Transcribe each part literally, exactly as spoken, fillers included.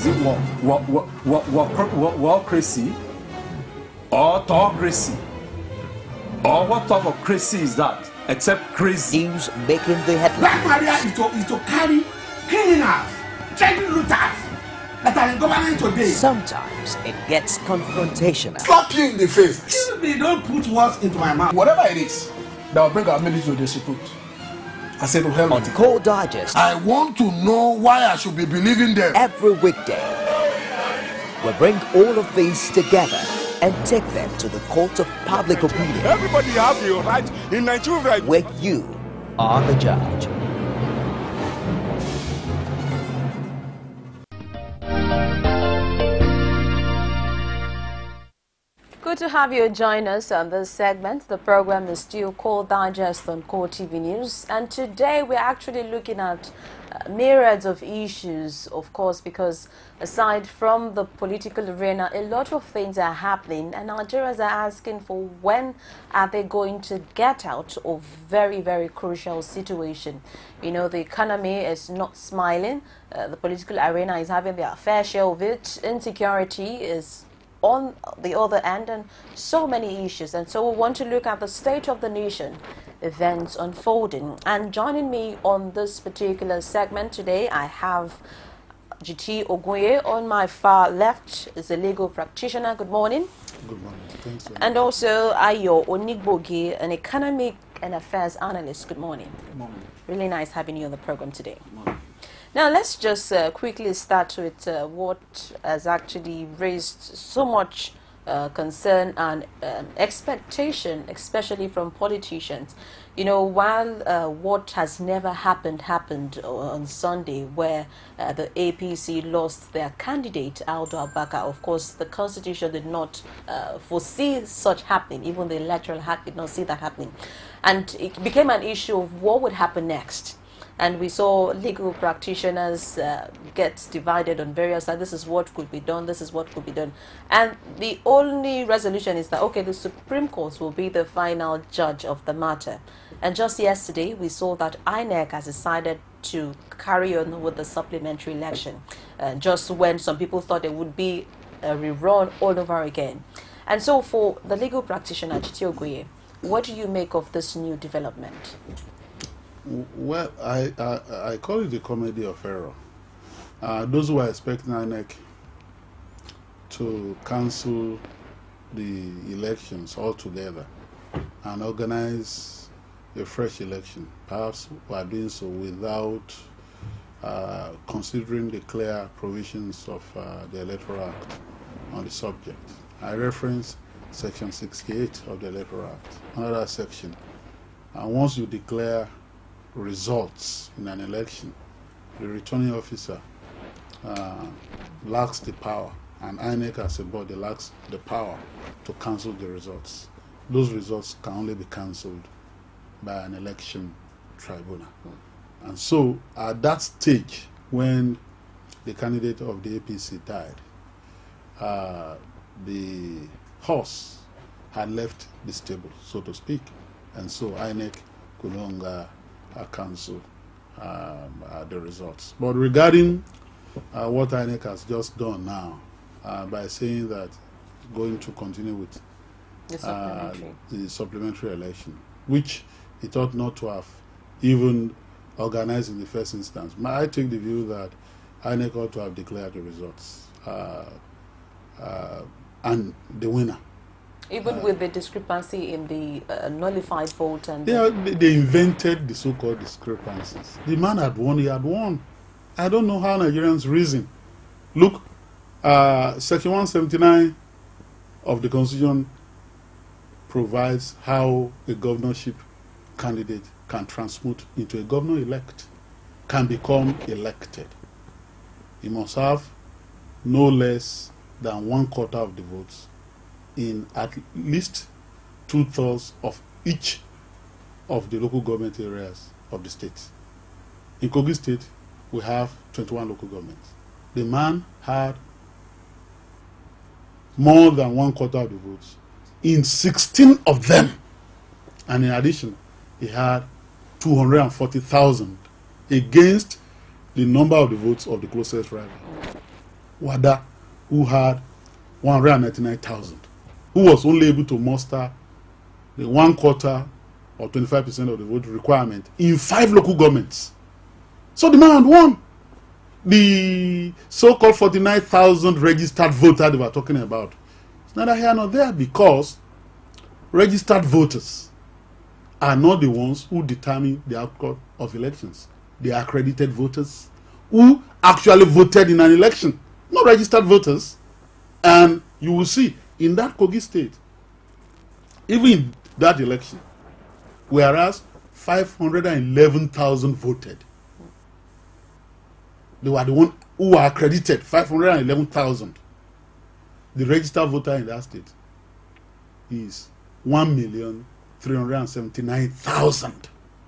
Is it what what what what what what what crazy or autocracy? Or what type of crazy is that? Except crazy. News making the headlines. Black Maria is to, is to carry criminals, treasure looters that are in government today. Sometimes it gets confrontational. Slap you in the face. Excuse me, don't put words into my mouth. Whatever it is that will bring our military to disrepute, I said to hell. On Core Digest, I want to know why I should be believing them. Every weekday, we bring all of these together and take them to the court of public opinion. Everybody have your right in Nigeria, right? Where you are the judge. Good to have you join us on this segment. The program is still Core Digest on Core T V News, and today we're actually looking at uh, myriads of issues, of course, because aside from the political arena, a lot of things are happening, and Nigerians are asking for when are they going to get out of very, very crucial situation. You know, the economy is not smiling, uh, the political arena is having their fair share of it, insecurity is on the other end, and so many issues. And so we want to look at the state of the nation, events unfolding. And joining me on this particular segment today, I have G T Ogunye. On my far left is a legal practitioner. Good morning. Good morning. Thanks. And also Ayo Onigbogi, an economic and affairs analyst. Good morning. Good morning. Really nice having you on the program today. Good morning. Now, let's just uh, quickly start with uh, what has actually raised so much uh, concern and um, expectation, especially from politicians. You know, while uh, what has never happened happened on Sunday, where uh, the A P C lost their candidate, Aldo Abaka. Of course, the Constitution did not uh, foresee such happening. Even the Electoral Act did not see that happening. And it became an issue of what would happen next. And we saw legal practitioners uh, get divided on various sides. This is what could be done. This is what could be done. And the only resolution is that, okay, the Supreme Court will be the final judge of the matter. And just yesterday, we saw that I N E C has decided to carry on with the supplementary election, uh, just when some people thought it would be a rerun all over again. And so for the legal practitioner, G T Ogunye, what do you make of this new development? Well, I, I I call it the comedy of error. Uh, those who are expecting I N E C to cancel the elections altogether and organize a fresh election, perhaps we are doing so without uh, considering the clear provisions of uh, the Electoral Act on the subject. I reference Section sixty-eight of the Electoral Act, another section. And once you declare results in an election, the returning officer uh, lacks the power, and I N E C as a body lacks the power to cancel the results. Those results can only be cancelled by an election tribunal. And so at that stage, when the candidate of the A P C died, uh, the horse had left the stable, so to speak, and so I N E C could no longer uh, cancel um, uh, the results. But regarding uh, what I N E C has just done now, uh, by saying that going to continue with The uh, supplementary. the supplementary election, which it ought not to have even organized in the first instance. I take the view that I N E C ought to have declared the results uh, uh, and the winner. Even Uh, with the discrepancy in the uh, nullified vote and They, the, are, they they invented the so-called discrepancies. The man had won, he had won. I don't know how Nigerians reason. Look, uh, Section one seventy-nine of the Constitution provides how a governorship candidate can transmute into a governor-elect, can become elected. He must have no less than one quarter of the votes in at least two-thirds of each of the local government areas of the state. In Kogi State, we have twenty-one local governments. The man had more than one quarter of the votes in sixteen of them. And in addition, he had two hundred forty thousand against the number of the votes of the closest rival. Wada, who had one hundred ninety-nine thousand, who was only able to muster the one quarter or twenty-five percent of the vote requirement in five local governments. So the man had won. The so-called forty-nine thousand registered voters they were talking about, it's neither here nor there, because registered voters are not the ones who determine the outcome of elections. They are accredited voters who actually voted in an election, not registered voters. And you will see in that Kogi state, even in that election, whereas five hundred eleven thousand voted, they were the one who were accredited, five hundred eleven thousand. The registered voter in that state is one million three hundred seventy-nine thousand.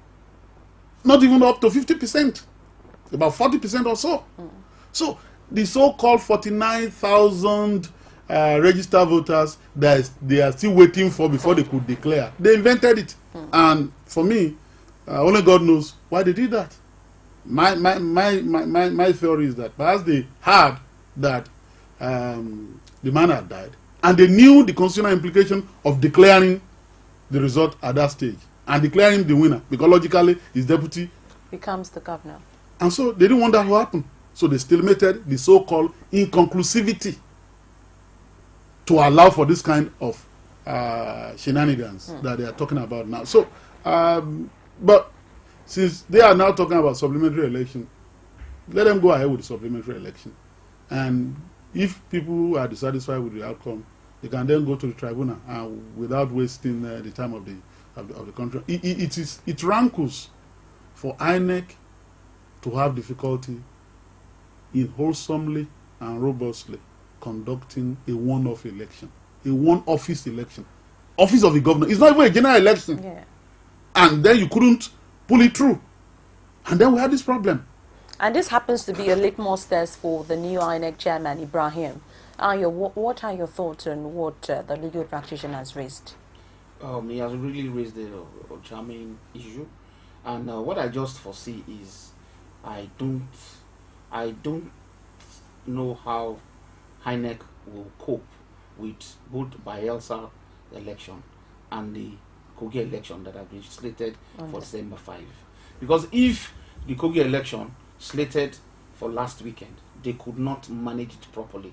Not even up to fifty percent, about forty percent or so. Mm. So the so-called forty-nine thousand uh, registered voters that is, they are still waiting for before they could declare, they invented it. Mm. And for me, uh, only God knows why they did that. My, my, my, my, my, my theory is that perhaps they heard that um, the man had died, and they knew the constitutional implication of declaring the result at that stage and declaring him the winner, because logically his deputy becomes the governor. And so they didn't want that to happen. So they stalemated the so-called inconclusivity to allow for this kind of uh, shenanigans mm. that they are talking about now. So, um, but since they are now talking about supplementary election, let them go ahead with the supplementary election. And if people are dissatisfied with the outcome, they can then go to the tribunal uh, without wasting uh, the time of the of the, of the country. It, it, it is it rankles for I N E C to have difficulty in wholesomely and robustly conducting a one-off election, a one-office election, office of the governor. It's not even a general election, yeah. And then you couldn't pull it through, and then we had this problem. And this happens to be a litmus test for the new I N E C chairman, Ibrahim. Are your, what are your thoughts on what uh, the legal practitioner has raised? Um, he has really raised a, a charming issue, and uh, what I just foresee is, I don't, I don't know how I N E C will cope with both Bayelsa election and the Kogi election that have been slated okay. for December fifth. Because if the Kogi election slated for last weekend, they could not manage it properly.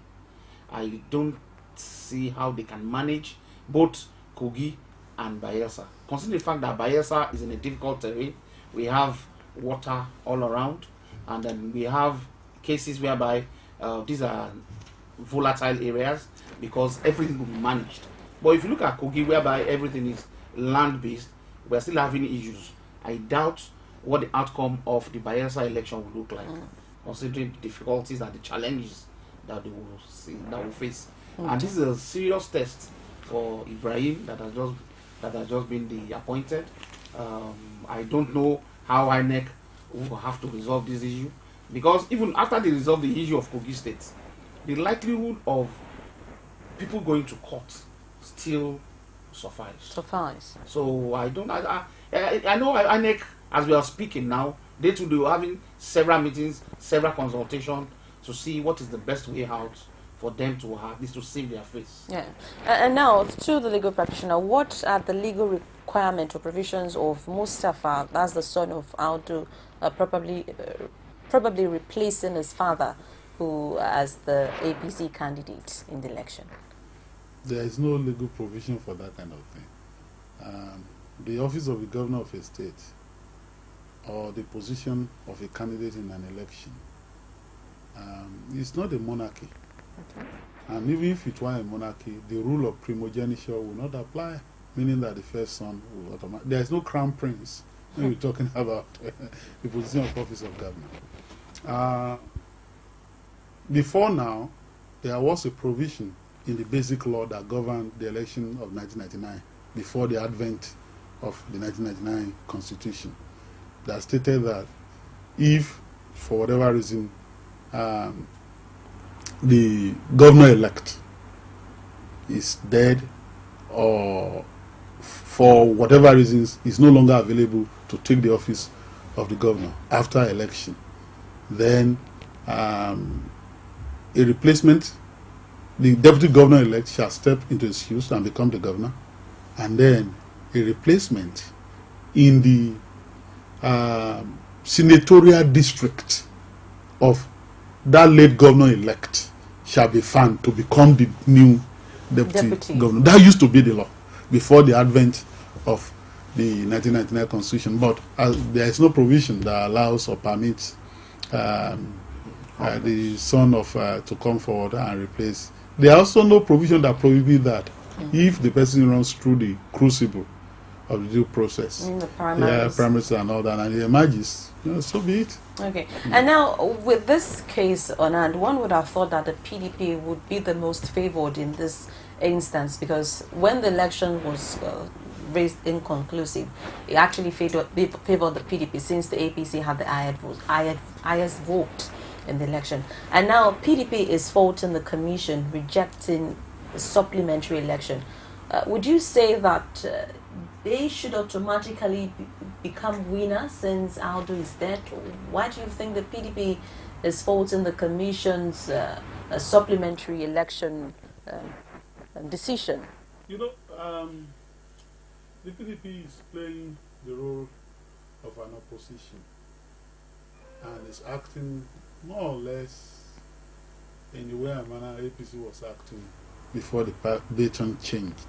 I don't see how they can manage both Kogi and Bayelsa. Considering the fact that Bayelsa is in a difficult terrain, we have water all around, and then we have cases whereby uh, these are volatile areas because everything will be managed. But if you look at Kogi, whereby everything is land-based, we're still having issues. I doubt what the outcome of the Bayelsa election will look like, mm. considering the difficulties and the challenges that they will see, that will face. Mm. And this is a serious test for Ibrahim that has just that has just been the appointed. Um, I don't know how I N E C will have to resolve this issue, because even after they resolve the issue of Kogi State, the likelihood of people going to court still suffice. Suffice. So I don't. I I, I know I N E C, as we are speaking now, they too do having several meetings, several consultations to see what is the best way out for them to have this to save their face. Yeah. And now to the legal practitioner, what are the legal requirements or provisions of Mustafa, that's the son of Audu, uh, probably uh, probably replacing his father, who as the A P C candidate in the election? There is no legal provision for that kind of thing. Um, the office of the governor of a state or the position of a candidate in an election, um, it's not a monarchy. Okay. And even if it were a monarchy, the rule of primogeniture will not apply, meaning that the first son will automatically. There is no crown prince when we're talking about the position of office of governor. Uh, before now, there was a provision in the basic law that governed the election of nineteen ninety-nine, before the advent of the nineteen ninety-nine constitution, that stated that if, for whatever reason, um, the governor-elect is dead, or for whatever reasons is no longer available to take the office of the governor after election, then um, a replacement, the deputy governor-elect shall step into his shoes and become the governor, and then a replacement in the uh, senatorial district of that late governor-elect shall be found to become the new deputy, Deputy. governor. That used to be the law before the advent of the nineteen ninety-nine constitution, but uh, there is no provision that allows or permits um, uh, the son of uh, to come forward and replace. There are also no provision that prohibits that mm. if the person runs through the crucible of the due process, in the primaries. yeah, primaries and all that, and it emerges, you know, so be it. Okay, and now with this case on hand, one would have thought that the P D P would be the most favored in this instance, because when the election was uh, raised inconclusive, it actually favored, favored the P D P, since the A P C had the highest vote, highest vote in the election. And now P D P is faulting the commission, rejecting the supplementary election. Uh, would you say that uh, they should automatically be become winner since Audu is dead? Why do you think the P D P is faulting the commission's uh, uh, supplementary election um, decision? You know, um, the P D P is playing the role of an opposition and is acting more or less in the way and manner A P C was acting before the baton changed.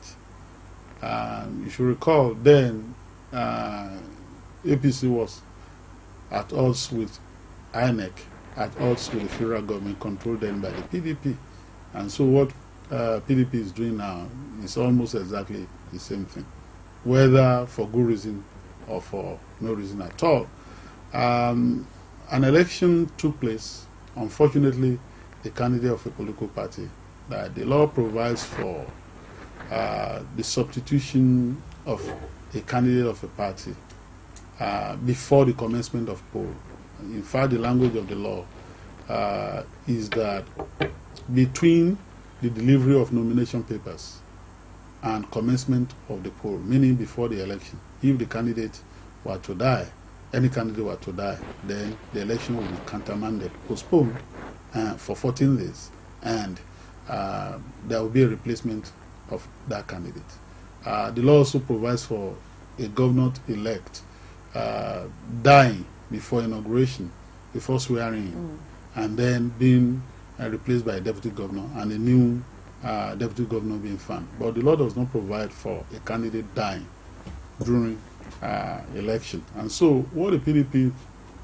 Um, you should recall then uh, A P C was at odds with I N E C, at odds with the federal government, controlled then by the P D P. And so what uh, P D P is doing now is almost exactly the same thing, whether for good reason or for no reason at all. Um, an election took place. Unfortunately, the candidate of a political party, that the law provides for uh, the substitution of a candidate of a party uh, before the commencement of poll. In fact, the language of the law uh, is that between the delivery of nomination papers and commencement of the poll, meaning before the election, if the candidate were to die, any candidate were to die, then the election will be countermanded, postponed uh, for fourteen days, and uh, there will be a replacement of that candidate. Uh, the law also provides for a governor-elect uh, dying before inauguration, before swearing in, mm. and then being uh, replaced by a deputy governor and a new uh, deputy governor being found. But the law does not provide for a candidate dying during uh, election. And so what the P D P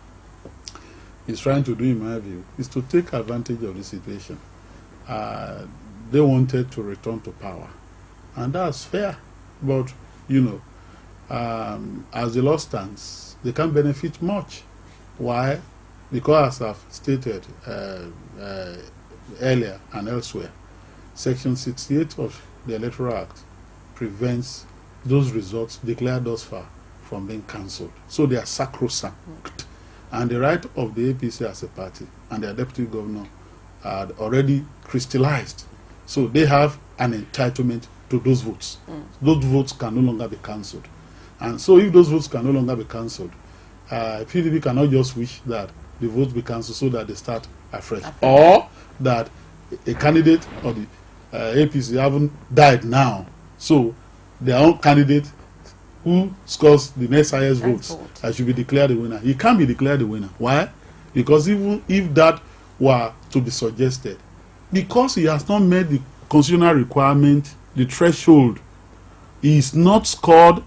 is trying to do, in my view, is to take advantage of the situation. Uh, they wanted to return to power, and that's fair. But, you know, um, as the law stands, they can't benefit much. Why? Because, as I've stated uh, uh, earlier and elsewhere, Section sixty-eight of the Electoral Act prevents those results declared thus far from being cancelled. So they are sacrosanct. And the right of the A P C as a party and their deputy governor are already crystallized. So they have an entitlement to those votes. Mm. Those votes can no longer be cancelled. And so if those votes can no longer be cancelled, uh, P D P cannot just wish that the votes be cancelled so that they start afresh. afresh. Or that a candidate or the uh, A P C haven't died now. So their own candidate who scores the next highest votes vote. should be declared the winner. He can't be declared the winner. Why? Because even if that were to be suggested, because he has not met the constitutional requirement, the threshold, he is not scored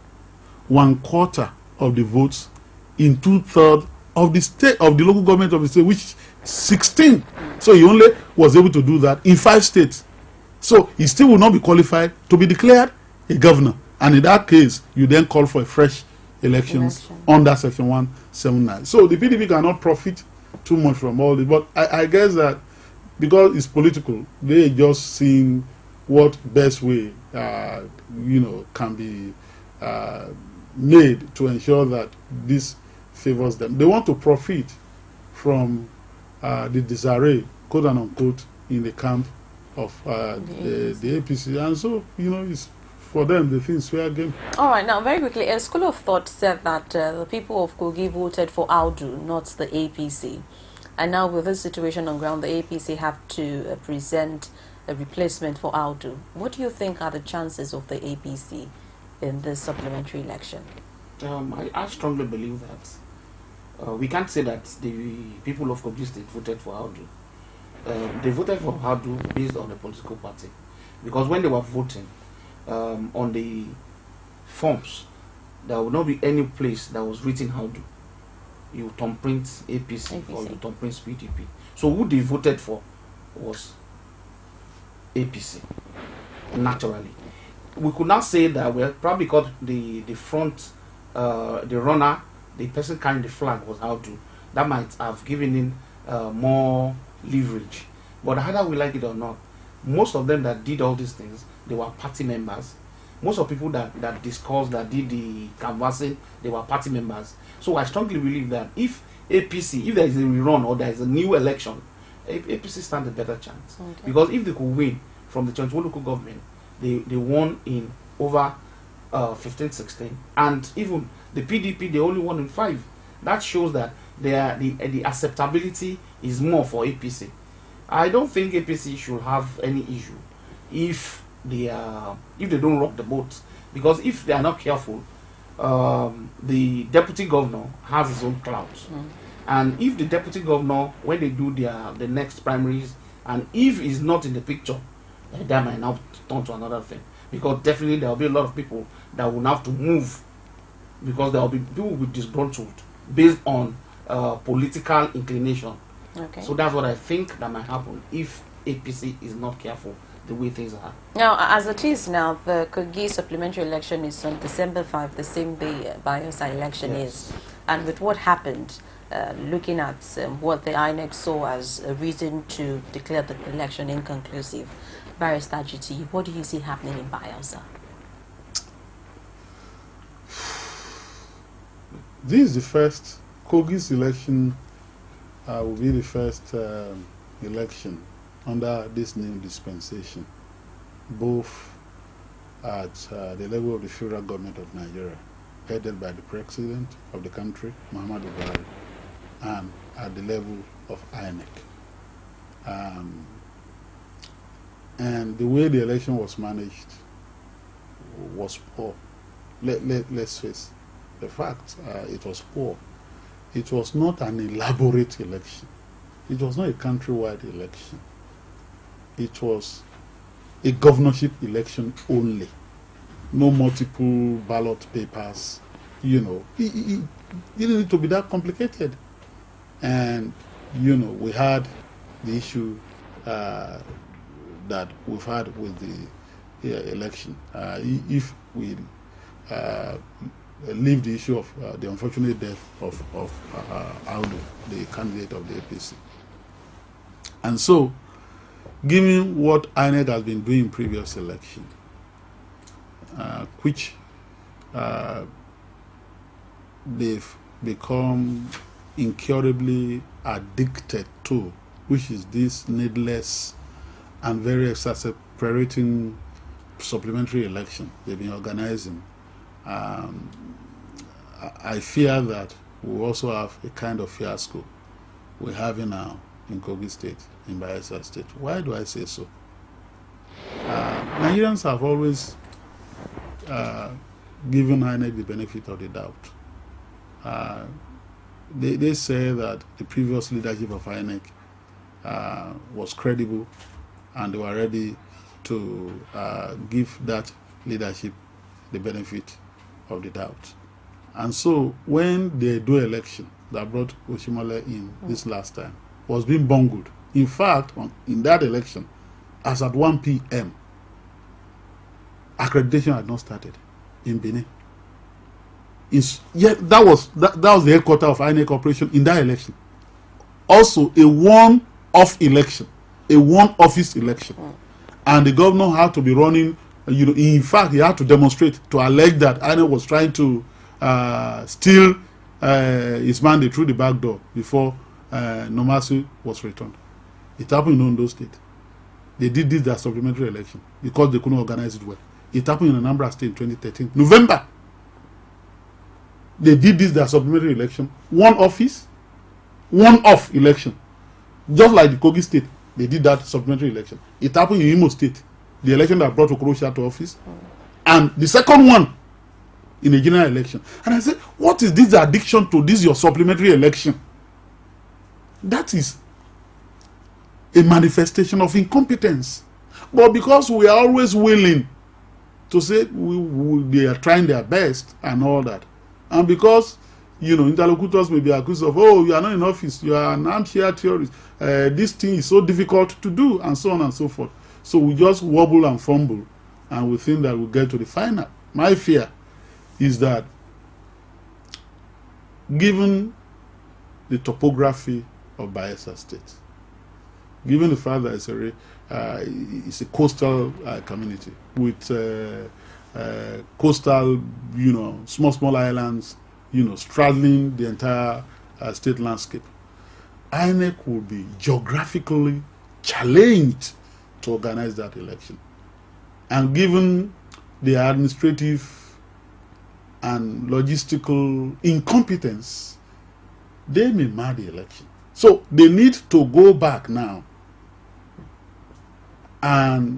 one quarter of the votes in two-thirds of the state, of the local government of the state, which sixteen. So he only was able to do that in five states. So he still will not be qualified to be declared a governor. And in that case, you then call for a fresh elections Election. under Section one seventy-nine. So the P D P cannot profit too much from all this. But I, I guess that because it's political, they just seeing what best way, uh, you know, can be uh, made to ensure that this favors them. They want to profit from uh, the disarray, quote and unquote, in the camp of uh, the, the A P C. And so, you know, it's for them, the things fair game. All right, now very quickly, a school of thought said that uh, the people of Kogi voted for Audu, not the A P C. And now with this situation on ground, the A P C have to uh, present a replacement for Audu. What do you think are the chances of the A P C in this supplementary election? Um, I, I strongly believe that uh, we can't say that the people of Kogi State voted for Audu. Uh, they voted for Audu based on the political party, because when they were voting um, on the forms, there would not be any place that was written Audu. You thumbprint A P C, A P C or you thumbprint P D P. So who they voted for was A P C. Naturally, we could not say that, well, probably because the the front, uh, the runner, the person carrying the flag was Audu. That might have given him uh, more leverage. But either we like it or not, most of them that did all these things, they were party members. Most of the people that, that discussed, that did the canvassing, they were party members. So I strongly believe that if A P C, if there is a rerun or there is a new election, A P C stands a better chance. Okay. Because if they could win from the twenty-one local government, they, they won in over uh, fifteen, sixteen. And even the P D P, they only won in five. That shows that they are, the, the acceptability is more for A P C. I don't think A P C should have any issue if they are, if they don't rock the boat, because if they are not careful, um, the deputy governor has his own clouds, mm. and if the deputy governor, when they do their the next primaries, and if he's not in the picture, that might now turn to another thing, because definitely there will be a lot of people that will have to move, because there will be people will be disgruntled based on uh, political inclination. Okay. So that's what I think that might happen if A P C is not careful the way things are. Now, as it is now, the Kogi supplementary election is on December fifth, the same day uh, Bayelsa election yes. is. And with what happened, uh, looking at um, what the I N E C saw as a reason to declare the election inconclusive, Barrister G T, what do you see happening in Bayelsa? This is the first, Kogi's election uh, will be the first um, election under this new dispensation, both at uh, the level of the federal government of Nigeria, headed by the president of the country, Muhammadu Buhari, and at the level of I N E C. Um, and the way the election was managed was poor. Let, let, let's face the fact, uh, it was poor. It was not an elaborate election. It was not a countrywide election. It was a governorship election only. No multiple ballot papers, you know. It, it, it didn't need to be that complicated. And, you know, we had the issue uh, that we've had with the uh, election. Uh, if we uh, leave the issue of uh, the unfortunate death of, of uh, Audu, the candidate of the A P C. And so, given what I N E C has been doing in previous election, uh, which uh, they've become incurably addicted to, which is this needless and very exasperating supplementary election they've been organizing. Um, I fear that we also have a kind of fiasco we're having now in Kogi State, in Bayelsa State. Why do I say so? Uh, Nigerians have always uh, given I N E C the benefit of the doubt. Uh, they, they say that the previous leadership of I N E C uh, was credible, and they were ready to uh, give that leadership the benefit of the doubt. And so when they do election that brought Oshimole in mm. this last time, was being bungled. In fact, on, in that election, as at one P M, accreditation had not started in Benin. It's, yeah, that was that, that was the headquarters of I N E C operation in that election. Also, a one-off election, a one-office election, mm. and the governor had to be running. You know, in fact, he had to demonstrate to allege that I N E C was trying to uh, steal uh, his mandate through the back door before uh, Nomasi was returned. It happened in Ondo State. They did this as supplementary election because they couldn't organize it well. It happened in Anambra State in twenty thirteen, November. They did this as supplementary election, one office, one off election. Just like the Kogi State, they did that supplementary election. It happened in Imo State, the election that brought Okorocha to office, mm. and the second one in a general election. And I said, what is this addiction to this your supplementary election? That is a manifestation of incompetence. But because we are always willing to say we, we, they are trying their best and all that, and because, you know, interlocutors may be accused of, oh, you are not in office, you are an armchair theorist, uh, this thing is so difficult to do, and so on and so forth. So we just wobble and fumble, and we think that we'll get to the final. My fear is that, given the topography of Bayelsa State, given the fact that it's a, uh, it's a coastal uh, community with uh, uh, coastal, you know, small, small islands, you know, straddling the entire uh, state landscape, I N E C will be geographically challenged to organize that election. And given the administrative and logistical incompetence, they may mar the election. So they need to go back now and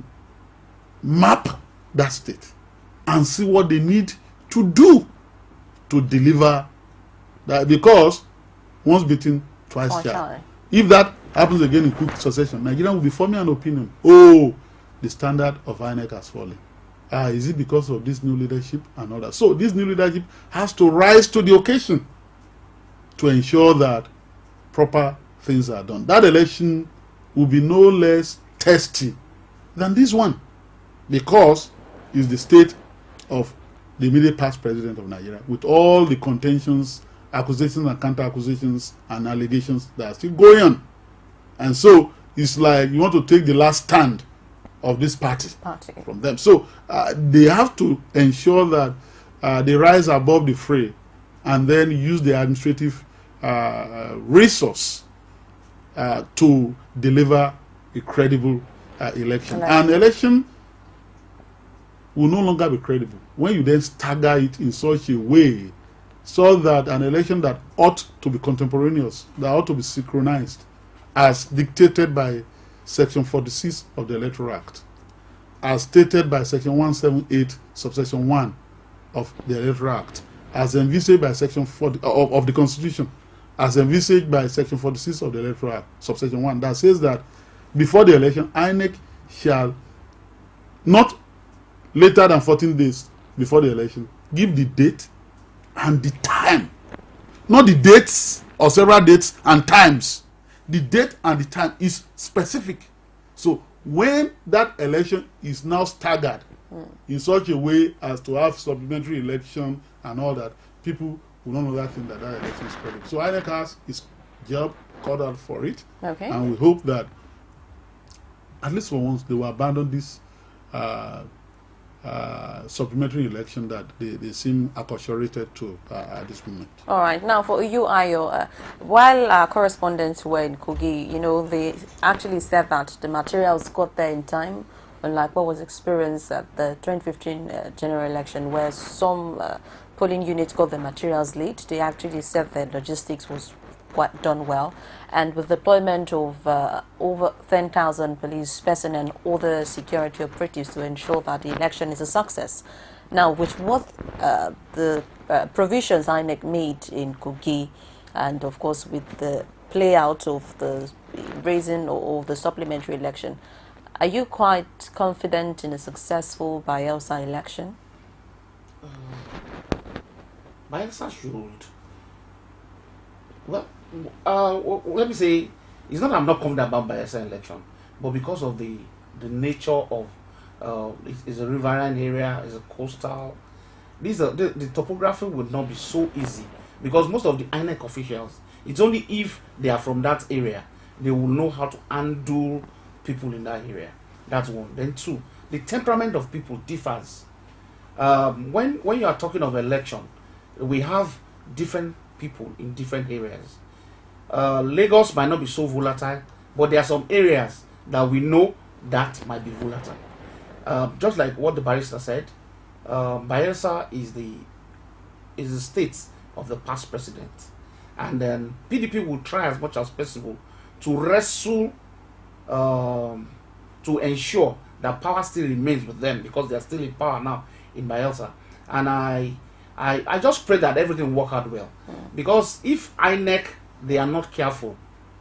map that state and see what they need to do to deliver that, because once beaten, twice Oh, shy. shy. If that happens again in quick succession, Nigeria will be forming an opinion. Oh, the standard of I N E C has fallen. Ah, is it because of this new leadership and all that? So this new leadership has to rise to the occasion to ensure that proper things are done. That election will be no less testy than this one, because it's the state of the immediate past president of Nigeria, with all the contentions, accusations and counter-accusations and allegations that are still going on. And so it's like you want to take the last stand of this party, Party. from them. So uh, they have to ensure that uh, they rise above the fray and then use the administrative uh, resource uh, to deliver a credible uh, election. Election. An election will no longer be credible when you then stagger it in such a way so that an election that ought to be contemporaneous, that ought to be synchronized, as dictated by Section forty-six of the Electoral Act, as stated by Section one seventy-eight, subsection one of the Electoral Act, as envisaged by Section forty of, of the Constitution, as envisaged by Section forty-six of the Electoral Act, subsection one, that says that before the election, I N E C shall not later than fourteen days before the election give the date and the time, not the dates or several dates and times. The date and the time is specific. So when that election is now staggered mm. in such a way as to have supplementary election and all that, people will not know that thing that that election is credible. So I N E C has its job called out for it, Okay. and we hope that at least for once they will abandon this uh, uh, supplementary election that they, they seem acculturated to uh, at this moment. All right. Now, for you, Ayo, uh, while our correspondents were in Kogi, you know, they actually said that the materials got there in time, unlike what was experienced at the twenty fifteen uh, general election, where some uh, polling units got the materials late. They actually said that logistics was quite done well, and with deployment of uh, over ten thousand police personnel and other security operatives to ensure that the election is a success. Now, with what uh, the uh, provisions I N E C made in Kogi, and of course with the play out of the raising of the supplementary election, are you quite confident in a successful Bayelsa election? Uh, Bayelsa should. Well, uh, well, let me say, it's not that I'm not confident about Bayelsa election, but because of the the nature of uh, it, it's a riverine area, it's a coastal. These are the, the topography would not be so easy, because most of the I N E C officials, it's only if they are from that area they will know how to handle people in that area. That's one. Then two, the temperament of people differs. Um, when when you are talking of election, we have different people in different areas. Uh, Lagos might not be so volatile, but there are some areas that we know that might be volatile. Uh, just like what the barrister said, uh, Bayelsa is the is the state of the past president, and then P D P will try as much as possible to wrestle, um, to ensure that power still remains with them, because they are still in power now in Bayelsa. And I, I, I just pray that everything work out well, mm. because if I N E C, they are not careful,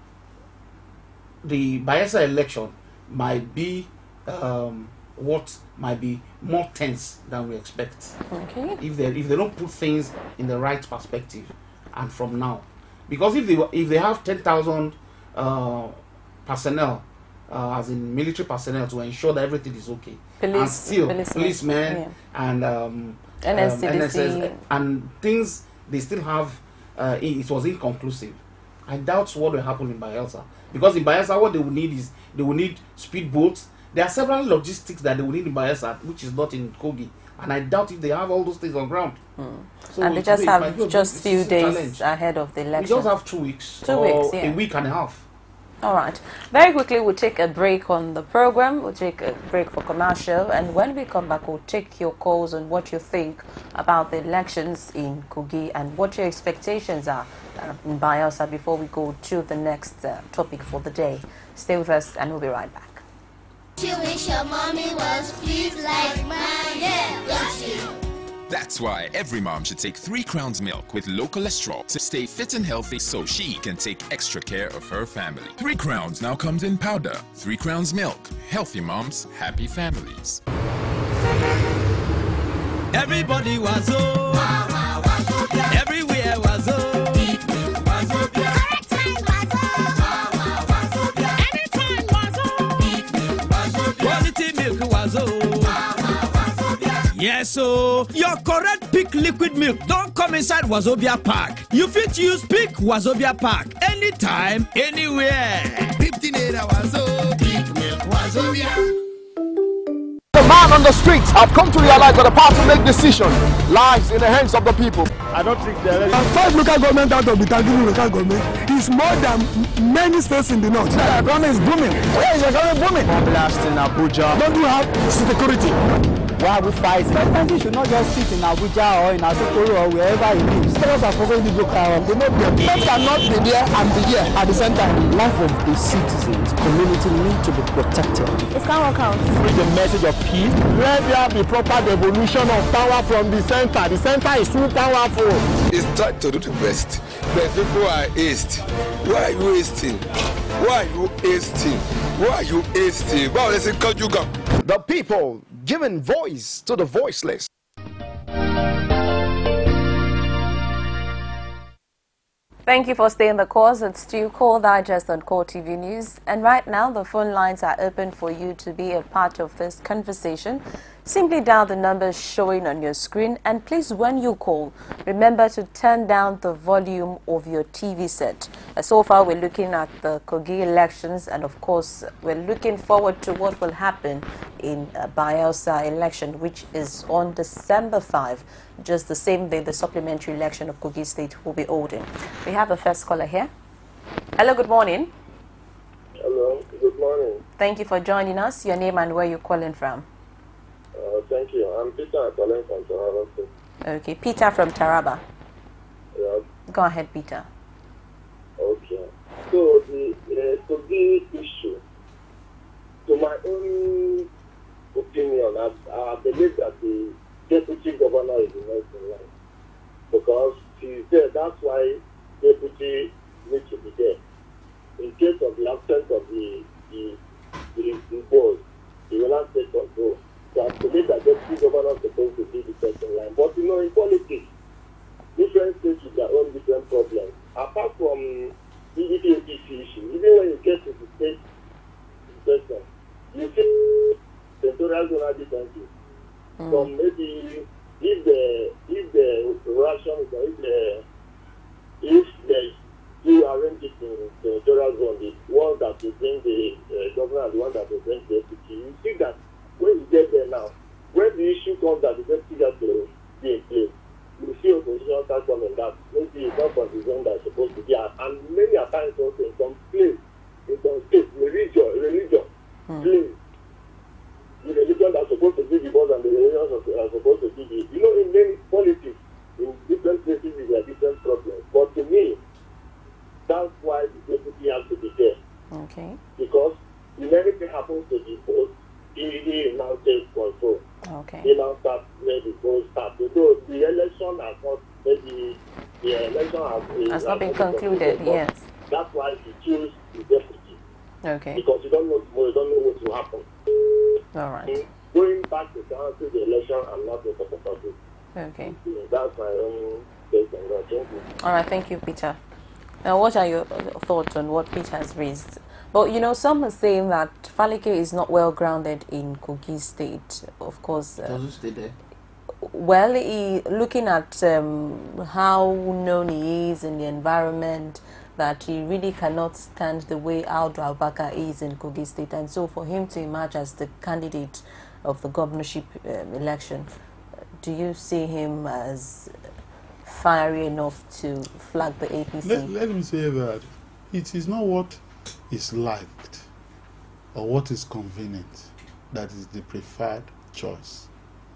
the Bayelsa election might be um, what might be more tense than we expect. Okay. If they if they don't put things in the right perspective, and from now, because if they if they have ten thousand uh, personnel, uh, as in military personnel, to ensure that everything is okay, Police, and still policemen, policemen yeah. and um, N S C D C. um, N S S and things, they still have uh, it, it was inconclusive. I doubt what will happen in Bayelsa, because in Bayelsa what they will need is they will need speedboats. There are several logistics that they will need in Bayelsa, which is not in Kogi, and I doubt if they have all those things on ground. Mm. So and they just have just few days challenge. ahead of the election. We just have two weeks, two or weeks, yeah. a week and a half. All right. Very quickly, we'll take a break on the program. We'll take a break for commercial, and when we come back, we'll take your calls on what you think about the elections in Kogi and what your expectations are uh, in Bayelsa before we go to the next uh, topic for the day. Stay with us, and we'll be right back. You wish your mommy was pleased like mine, yeah, don't you? That's why every mom should take Three Crowns milk with low cholesterol to stay fit and healthy, so she can take extra care of her family. Three Crowns now comes in powder. Three Crowns milk. Healthy moms, happy families. Everybody was oh, everywhere was oh. Yes, so your correct Peak liquid milk don't come inside Wazobia pack. You fit use Peak Wazobia pack anytime, anywhere. fifteen naira Wazo, Peak milk Wazobia. The man on the streets have come to realize that the power to make decisions lies in the hands of the people. I don't think there is. Five local government out of the Tangible local government is more than many states in the north. The economy is booming. Where is the economy booming? Blast in Abuja. Don't you have security? Why are we fighting? President should not just sit in Abuja or in Asokoro or wherever he lives. Those are supposed to be local. They know them. They cannot be there and be here at the same time. The life of the citizens, community need to be protected. It can't work out. With the message of peace, let there be proper devolution of power from the center. The center is too powerful. It's time to do the best. But people are hasty. Why are you hasting? Why are you hasting? Why are you hasting? Why are you hasting? The people giving voice to the voiceless. Thank you for staying the course. It's still Core Digest on Core T V News. And right now, the phone lines are open for you to be a part of this conversation. Simply dial the numbers showing on your screen. And please, when you call, remember to turn down the volume of your T V set. Uh, so far, we're looking at the Kogi elections. And of course, we're looking forward to what will happen in uh, Bayelsa election, which is on December fifth. Just the same day the supplementary election of Kogi State will be holding. We have the first caller here. Hello, good morning. Hello, good morning. Thank you for joining us. Your name and where you're calling from. Uh, thank you. I'm Peter calling from Taraba. Okay, Peter from Taraba. Yeah. Go ahead, Peter. Okay. So the uh, Kogi issue, to my own opinion, I, I believe that the deputy governor is the next in line, because she's there. That's why deputy needs to be there. In case of the absence of the the the, the board, he will not take control. So I believe that deputy governor is supposed to be the first in line. But you know, in politics, different states with their own different problems. Apart from the D D P issue, even when you get to the state question, you see senatorial zonal differences. Mm. So maybe if the if the Russian if the if the you arrange it in the senatorial zone, the one that will bring the uh, governor and the one that will bring the deputy, you see that when you get there now, when the issue comes that the deputy has to be in place, you see opposition start coming that maybe it's not from the zone that's supposed to be at, and many times also in some place, in some states, religion, religion, mm. place. The religion that's supposed to be the boss and the religion are supposed to be the, you know, in many politics, in different places, there are different problems. But to me, that's why the deputy has to be there. Okay. Because if anything happens to the post, he will now take control. Okay. He now start where the vote start. So the election has not, maybe the election has, has not been concluded, yes. That's why he chose the deputy. Okay. Because you don't know tomorrow, you don't know what will happen. All right. And going back to cancel the election, I'm not a supporter of it. Okay. That's my own take on that. Thank you. All right, thank you, Peter. Now, what are your thoughts on what Peter has raised? But, you know, some are saying that Falike is not well grounded in Kogi State. Of course. Uh, Doesn't stay there. Well, he, looking at um, how known he is in the environment, that he really cannot stand the way Audu Abubakar is in Kogi State. And so for him to emerge as the candidate of the governorship um, election, do you see him as fiery enough to flag the A P C? Let, let me say that it is not what is liked or what is convenient that is the preferred choice.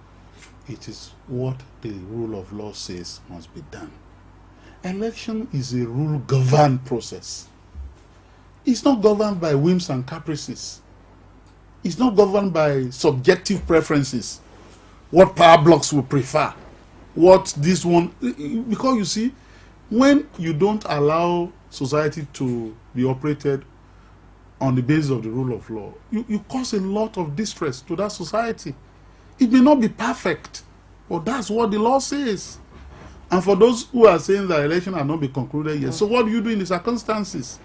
It is what the rule of law says must be done. Election is a rule-governed process. It's not governed by whims and caprices. It's not governed by subjective preferences. What power blocks will prefer. What this one... Because you see, when you don't allow society to be operated on the basis of the rule of law, you, you cause a lot of distress to that society. It may not be perfect, but that's what the law says. And for those who are saying that election has not been concluded yet, so what do you do in the circumstances?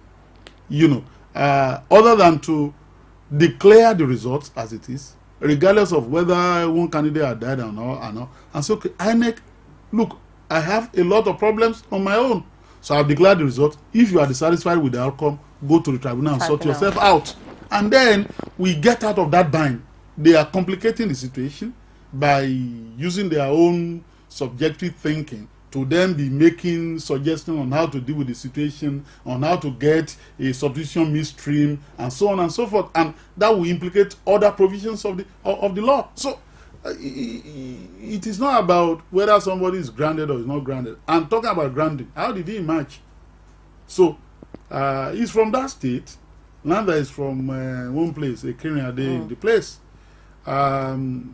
You know, uh, other than to declare the results as it is, regardless of whether one candidate had died or not, or not, and say, okay, I N E C, look, I have a lot of problems on my own, so I've declared the result. If you are dissatisfied with the outcome, go to the tribunal and sort yourself out. And then we get out of that bind. They are complicating the situation by using their own subjective thinking to then be making suggestions on how to deal with the situation, on how to get a substitution midstream, and so on and so forth, and that will implicate other provisions of the of, of the law. So uh, it is not about whether somebody is grounded or is not grounded. I'm talking about grounding. How did he emerge? So uh, he's from that state. Nanda is from uh, one place, a Kenya day in the place. Um,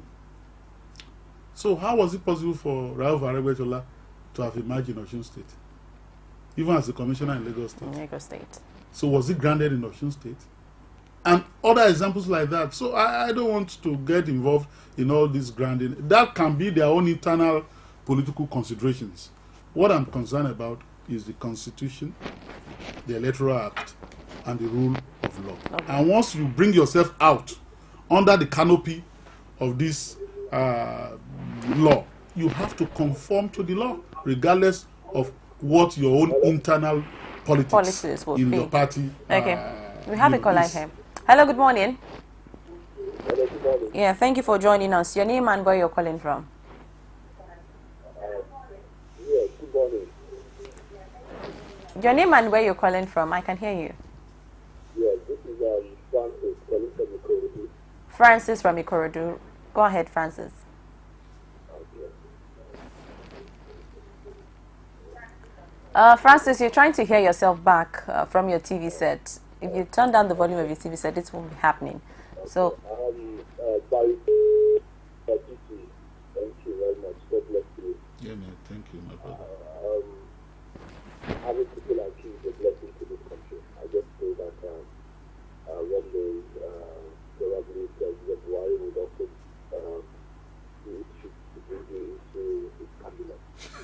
so how was it possible for Rauf Aregbesola to have emerged in Osun State, even as a commissioner in Lagos State? Lagos State. So was it granted in Osun State? And other examples like that. So I, I don't want to get involved in all this granting. That can be their own internal political considerations. What I'm concerned about is the Constitution, the Electoral Act, and the rule of law. Okay. And once you bring yourself out under the canopy of this uh, law, you have to conform to the law, regardless of what your own internal politics Policies will in be. your party. Okay, uh, we have a caller here. Hello, good morning. Hello, good morning. Yeah, thank you for joining us. Your name and where you're calling from? Uh, yeah, good morning. Your name and where you're calling from? I can hear you. Yeah, this is um, Francis calling from Ikorodu. Francis from Ikorodu. Go ahead, Francis. Uh, Francis, you're trying to hear yourself back uh, from your T V set. If you turn down the volume of your T V set, this won't be happening. So, Um, uh, by thank you very much. God bless you. Yeah, man, thank you, my brother. Uh, um, having people like you is a blessing to this country. I just pray that um, uh, one day, uh, probably President Buhari would also um, he should bring you into his cabinet.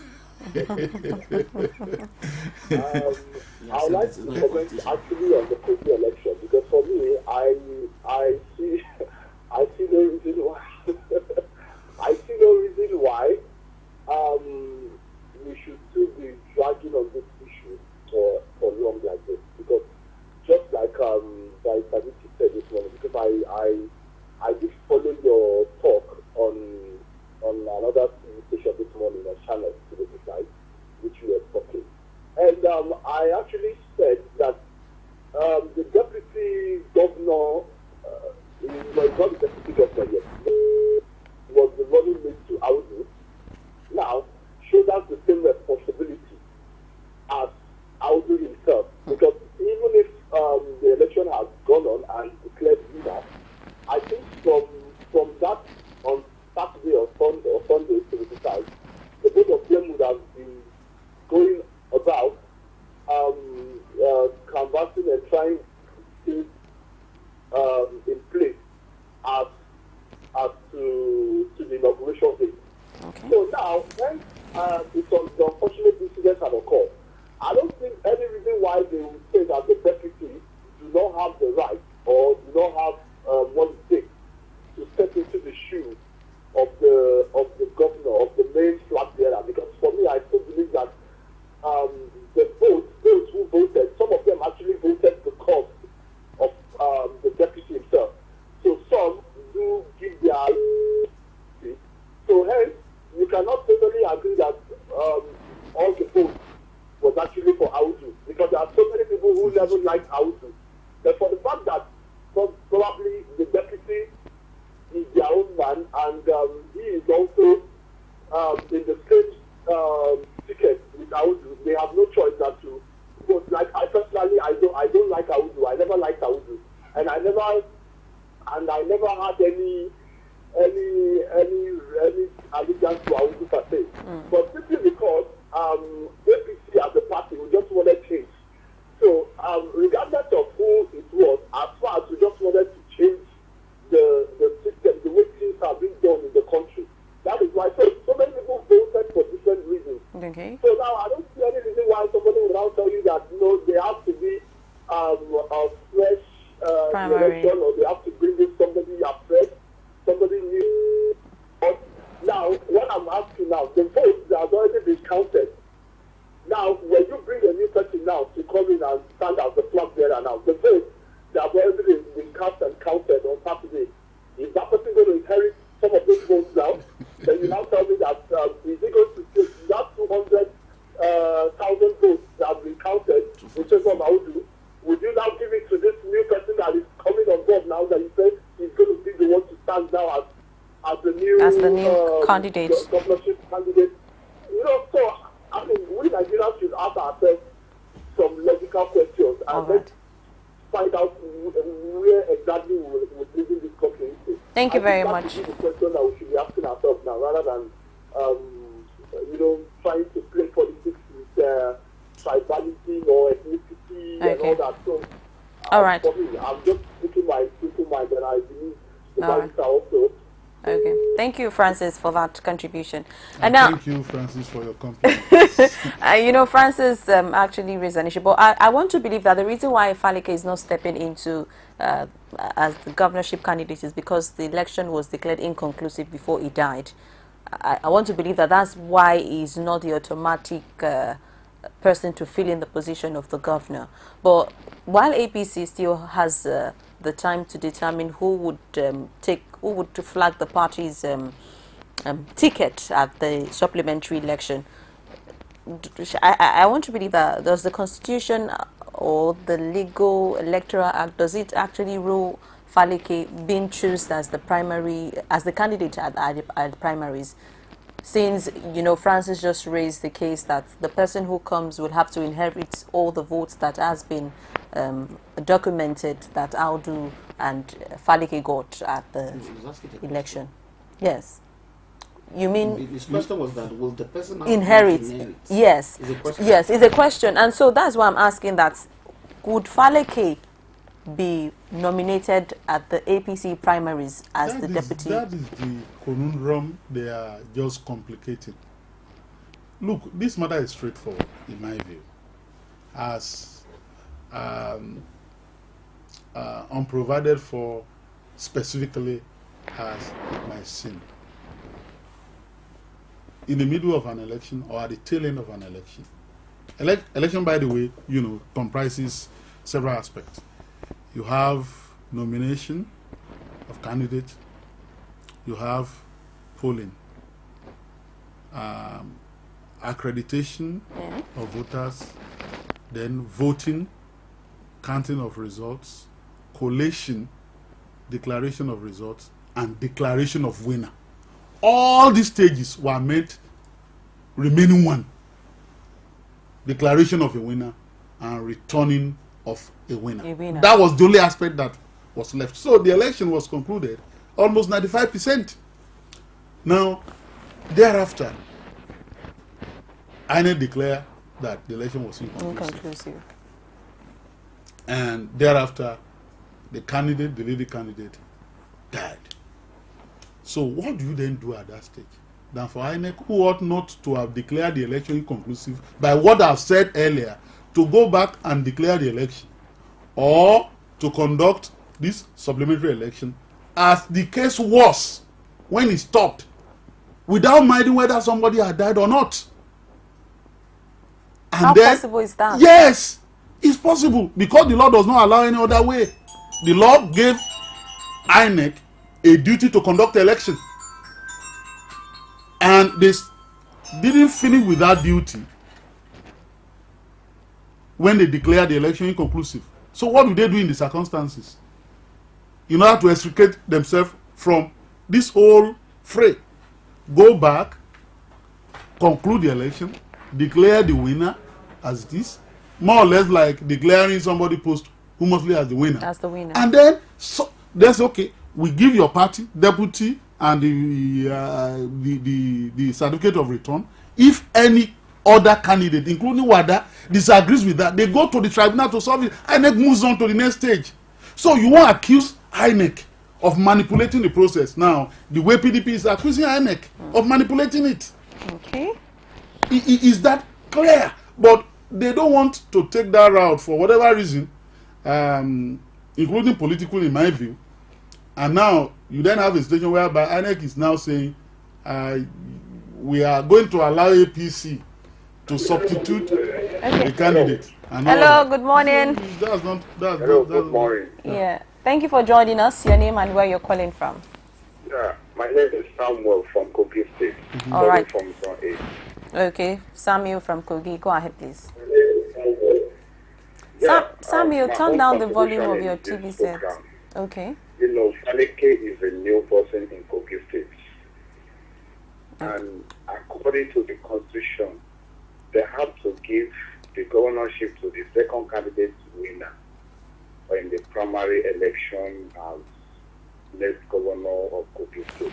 um, I would like to comment actually on the Kogi election, because for me, I I see I see no reason why I see no reason why um, we should still be dragging on this issue for for long like this, because just like um, Sadiki said this morning, because I I I did follow your talk on on another T V station this morning, a channel to be precise, which you were talking. And um, I actually said that um, the deputy governor, uh, he was not the deputy governor yet, was the running mate to Audu. Now, shoulders the same responsibility who never liked Audu. But for the fact that prob- probably the deputy is their own man, and um, he is also um, in the same um, ticket with Audu, they have no choice than to. Because, like I personally, I don't, I don't like Audu. I never liked Audu, and I never, and I never had any, any, any, any allegiance to Audu per se. Mm. But simply because um, A P C as a party, we just wanted change. So, um, regardless of who it was, as far as we just wanted to change the the system, the way things have been done in the country. That is why so, so many people voted for different reasons. Okay. So now I don't see any reason why somebody would now tell you that no, they have to be um, a fresh uh, election, or they have to bring in somebody afresh, somebody new. But now, what I'm asking now, the votes that have already been counted. Now, when you bring a new person now to come in and stand as the flag bearer now, the votes that have already been, been cast and counted on Saturday, is that person going to inherit some of those votes now? Then you now tell me that um, is it going to take that two hundred thousand uh, votes that have been counted, which is what I would do? Would you now give it to this new person that is coming on board now that you say he's going to be the one to stand now as as the new, as the new um, candidate, governorship candidate? You know, so I mean, we Nigerians should ask ourselves some logical questions and right. let's find out where exactly we're, we're leaving this country into. Thank you I very think much. That's the question that we should be asking ourselves now, rather than um, you know trying to play politics with uh, tribalism or ethnicity okay. and all that. So, all um, right. For me, I'm just putting my simple mind, and I believe the all right. are also. Okay. Thank you, Francis, for that contribution. And, and now, thank you, Francis, for your compliment. uh, you know, Francis um, actually raised an issue, but I, I want to believe that the reason why Falike is not stepping into uh, as the governorship candidate is because the election was declared inconclusive before he died. I, I want to believe that that's why he's not the automatic uh, person to fill in the position of the governor. But while A P C still has uh, the time to determine who would um, take, who would to flag the party's um, um, ticket at the supplementary election, I, I want to believe that does the Constitution or the legal electoral act, does it actually rule Falike being chosen as the primary, as the candidate at, at, at primaries? Since, you know, Francis just raised the case that the person who comes will have to inherit all the votes that has been um, documented that Audu and Falike got at the election. Yes. You mean... His question was that, will the person inherit? inherit? Yes. Is a question. Yes, it's a question. And so that's why I'm asking that, could Falike be nominated at the A P C primaries as that the is, deputy? That is the conundrum they are just complicating. Look, this matter is straightforward, in my view. As um, uh, unprovided for specifically as my sin. In the middle of an election or at the tail end of an election. Ele election, by the way, you know, comprises several aspects. You have nomination of candidates, you have polling, um, accreditation yeah. of voters, then voting, counting of results, collation, declaration of results, and declaration of winner. All these stages were made remaining one. Declaration of a winner and returning of a winner. a winner. That was the only aspect that was left. So the election was concluded almost ninety-five percent. Now, thereafter, I N E C declared that the election was inconclusive. inconclusive. And thereafter, the candidate, the lady candidate, died. So what do you then do at that stage? Than for I N E C, who ought not to have declared the election inconclusive by what I've said earlier, to go back and declare the election, or to conduct this supplementary election as the case was when it stopped, without minding whether somebody had died or not. And How then, possible is that? Yes, it's possible, because the law does not allow any other way. The law gave I N E C a duty to conduct the election, and they didn't finish with that duty when they declare the election inconclusive. So what do they do in the circumstances? In order to extricate themselves from this whole fray, go back, conclude the election, declare the winner as it is, more or less like declaring somebody posthumously as the winner. As the winner. And then so that's okay. We give your party deputy and the, uh, the the the certificate of return. If any other candidate, including WADA, disagrees with that, they go to the tribunal to solve it. I N E C moves on to the next stage. So you won't accuse I N E C of manipulating the process. Now, the way P D P is accusing I N E C of manipulating it. Okay. I, I, is that clear? But they don't want to take that route for whatever reason, um, including political, in my view. And now you then have a situation whereby I N E C is now saying uh, we are going to allow A P C to substitute okay. the candidate. And Hello, good morning. That's not. That's, Hello, that's, good morning. Yeah. yeah. Thank you for joining us. Your name and where you're calling from. Yeah, my name is Samuel from Kogi State. Mm-hmm. All right. From Zone eight. Okay, Samuel from Kogi. Go ahead, please. Yeah, Sam Samuel, um, turn down the volume of in your T V set. program. Okay. You know, Faleke is a new person in Kogi State. And according to the constitution, they have to give the governorship to the second candidate winner in the primary election as next governor of Kogi State.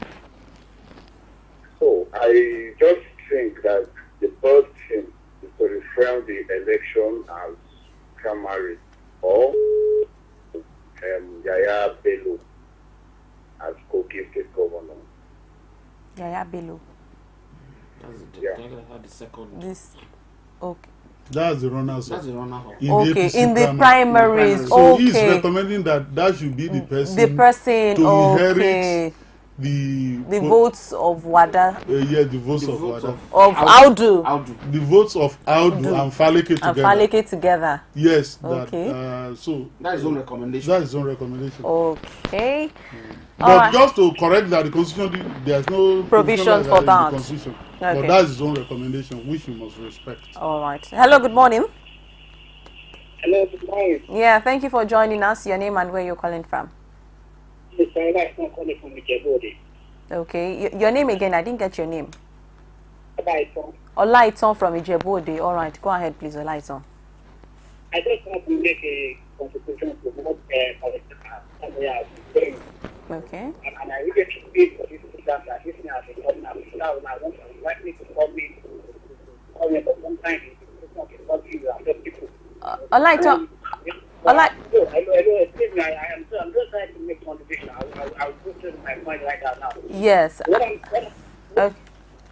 So I just think that the first thing is to reframe the election as primary or um, Yaya Bello as Kogi State governor. Yaya Bello. That's the, yeah. had the second. This. Okay. That's the runners. That's the runner. In okay, the in the primaries. primaries. So okay. he's recommending that that should be the person. The person. to okay. inherit the the votes of WADA. Uh, yeah, the votes the of votes WADA. Of Audu. Audu. The votes of Audu and Faleke together. And Faleke together. Yes. Okay. That, uh, so that's his own recommendation. That's his own recommendation. Okay. Mm. All But right. just to correct that, the constitution, there's no provision for like that. In the constitution. Okay. But that's his own recommendation, which you must respect. All right. Hello. Good morning. Hello. Good morning. Yeah. Thank you for joining us. Your name and where you're calling from. Mister Ida, I'm calling from Ijebode. Okay. Y your name again? I didn't get your name. Olaiton. Olaiton from Ijebode. All right. Go ahead, please, Olaiton. I just want to make a contribution to what uh, saying. Okay. And, and I really appreciate for this program that this thing has been coming up. I want to invite me to come in, come in, but sometimes it's not about you, it's people. Uh, Olaiton. Olaiton. Hello, hello, excuse me, I, I am I'm just trying to make a contribution. I will I will go to my point right now. Yes. What I'm, what I'm, okay.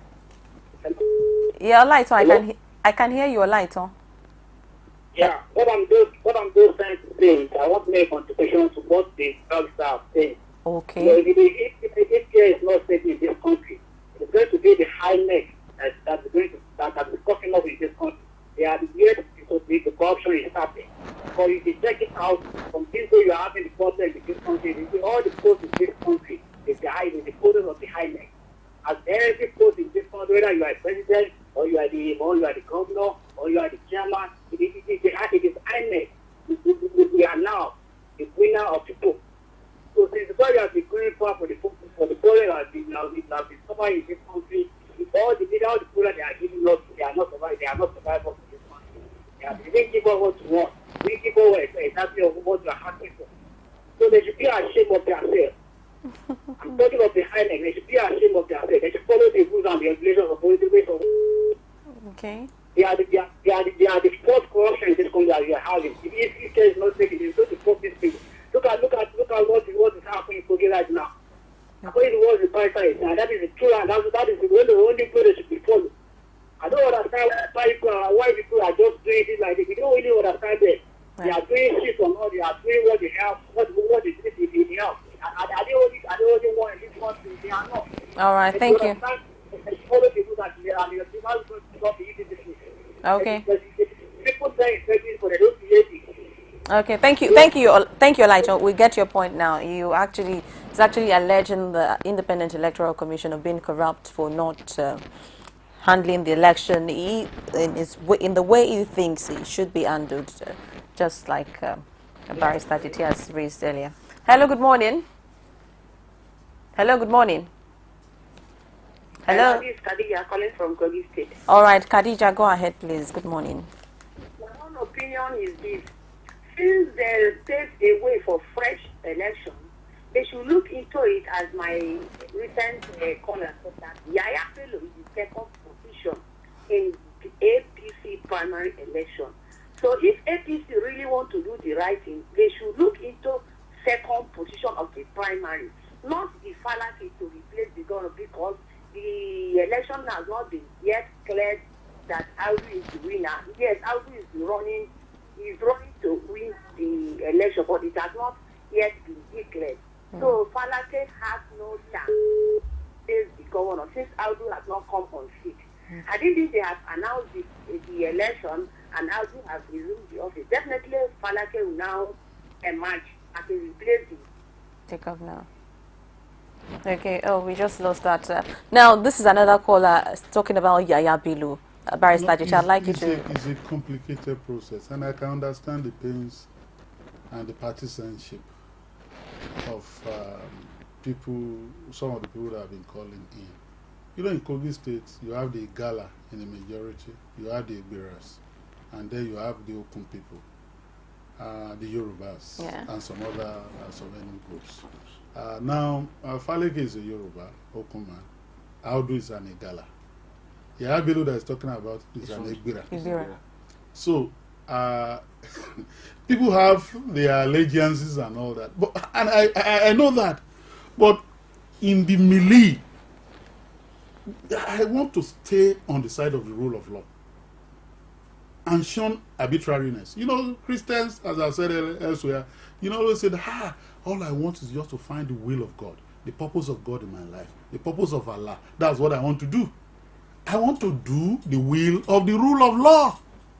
Yeah, Olaiton, I can I can hear you, Olaiton. Yeah, what I'm just what I'm just trying to say is I want to make a contribution to what the drugs are saying. Okay. You know, if, if, if, if care is not safe in this country, it's going to be the high neck that that's going to that that is cooking up in this country. They are the way the, the corruption is happening. So if you check it out from this way you are having the problem in this country, you see all the posts in this country is the high the quotas of the high neck. As every post in this country, whether you are a president or you are the or you are the governor or you are the chairman, it is it is it is high neck. We are now the winner of the post. So since the body has been going for for the for the body has been now has been suffering in this country, all the leaders, all the people that they are giving us, they are not survivors, they are not survivors in this country. They, are, they didn't give us what we want. We give us exactly what we are asking for. So they should be ashamed of themselves. I'm talking of the high neck. They should be ashamed of themselves. They should follow the rules and the regulations of political ways of. Okay. They are the they are, they are the they are the fourth corruption in this country that we are having. If if care is not taken, it's going to stop this thing. Look at look at look at what is what is happening in Kogi right now. According to what the pastor is, and that is the truth, and that, that is the only only way they should be followed. I don't understand why people are, why people are just doing it like this. We don't really understand it. They are doing shit or not. They are doing what they have, what what they did in the house. Are they only are they only one in this country? They are not. All right. Thank you. Follow the rules and the and the people don't be easy to do. Okay. People say it's for the don't be easy. Okay, thank you, thank you, thank you, Elijah. We get your point now. You actually, it's actually alleging the Independent Electoral Commission of being corrupt for not uh, handling the election he, in, his, in the way he thinks it should be handled, uh, just like um, Barrister Titi has raised earlier. Hello, good morning. Hello, good morning. Hello. This is Khadija calling from Kogi State. All right, Khadija, go ahead, please. Good morning. My own opinion is this. Since they paved a way for fresh election, they should look into it as my recent uh, caller said that Yaya Bello is the second position in the A P C primary election. So if A P C really want to do the right thing, they should look into second position of the primary, not the fallacy to replace the governor, because the election has not been yet cleared that Audu is the winner. Yes, Audu is running, is running to win the election, but it has not yet been declared. Mm. So Falake has no chance to face the governor since Audu has not come on seat. Mm. I think they have announced the, the election and Audu has resumed the office. Definitely Falake will now emerge as a replacement. Take off now. Okay, oh, we just lost that. Uh, now, this is another caller talking about Yaya Bello. Uh, Barrister Titi, I'd like you to... A, it's a complicated process, and I can understand the pains and the partisanship of um, people, some of the people that have been calling in. You know, in Kogi State, you have the Gala in the majority, you have the Igbiras, and then you have the Okun people, uh, the Yorubas, yeah. and some other uh, surviving groups. Uh, now, uh, Faleke is a Yoruba, Okun man. Audu is an Igala. Yaya Bello that is talking about is an Igbira. Igbira. So, uh, people have their allegiances and all that. But, and I, I, I know that. But in the melee, I want to stay on the side of the rule of law and shun arbitrariness. You know, Christians, as I said elsewhere, you know, always said, ah, all I want is just to find the will of God, the purpose of God in my life, the purpose of Allah. That's what I want to do. I want to do the will of the rule of law.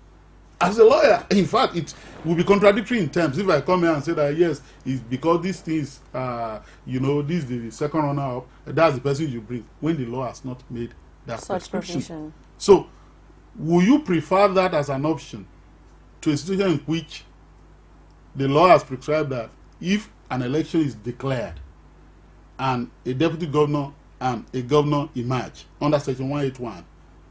As a lawyer, in fact, it will be contradictory in terms. If I come here and say that, yes, it's because this things, uh, you know, this is the second runner-up, that's the person you bring, when the law has not made that such provision. So, will you prefer that as an option to a situation in which the law has prescribed that if an election is declared and a deputy governor and a governor emerge under section one eighty-one,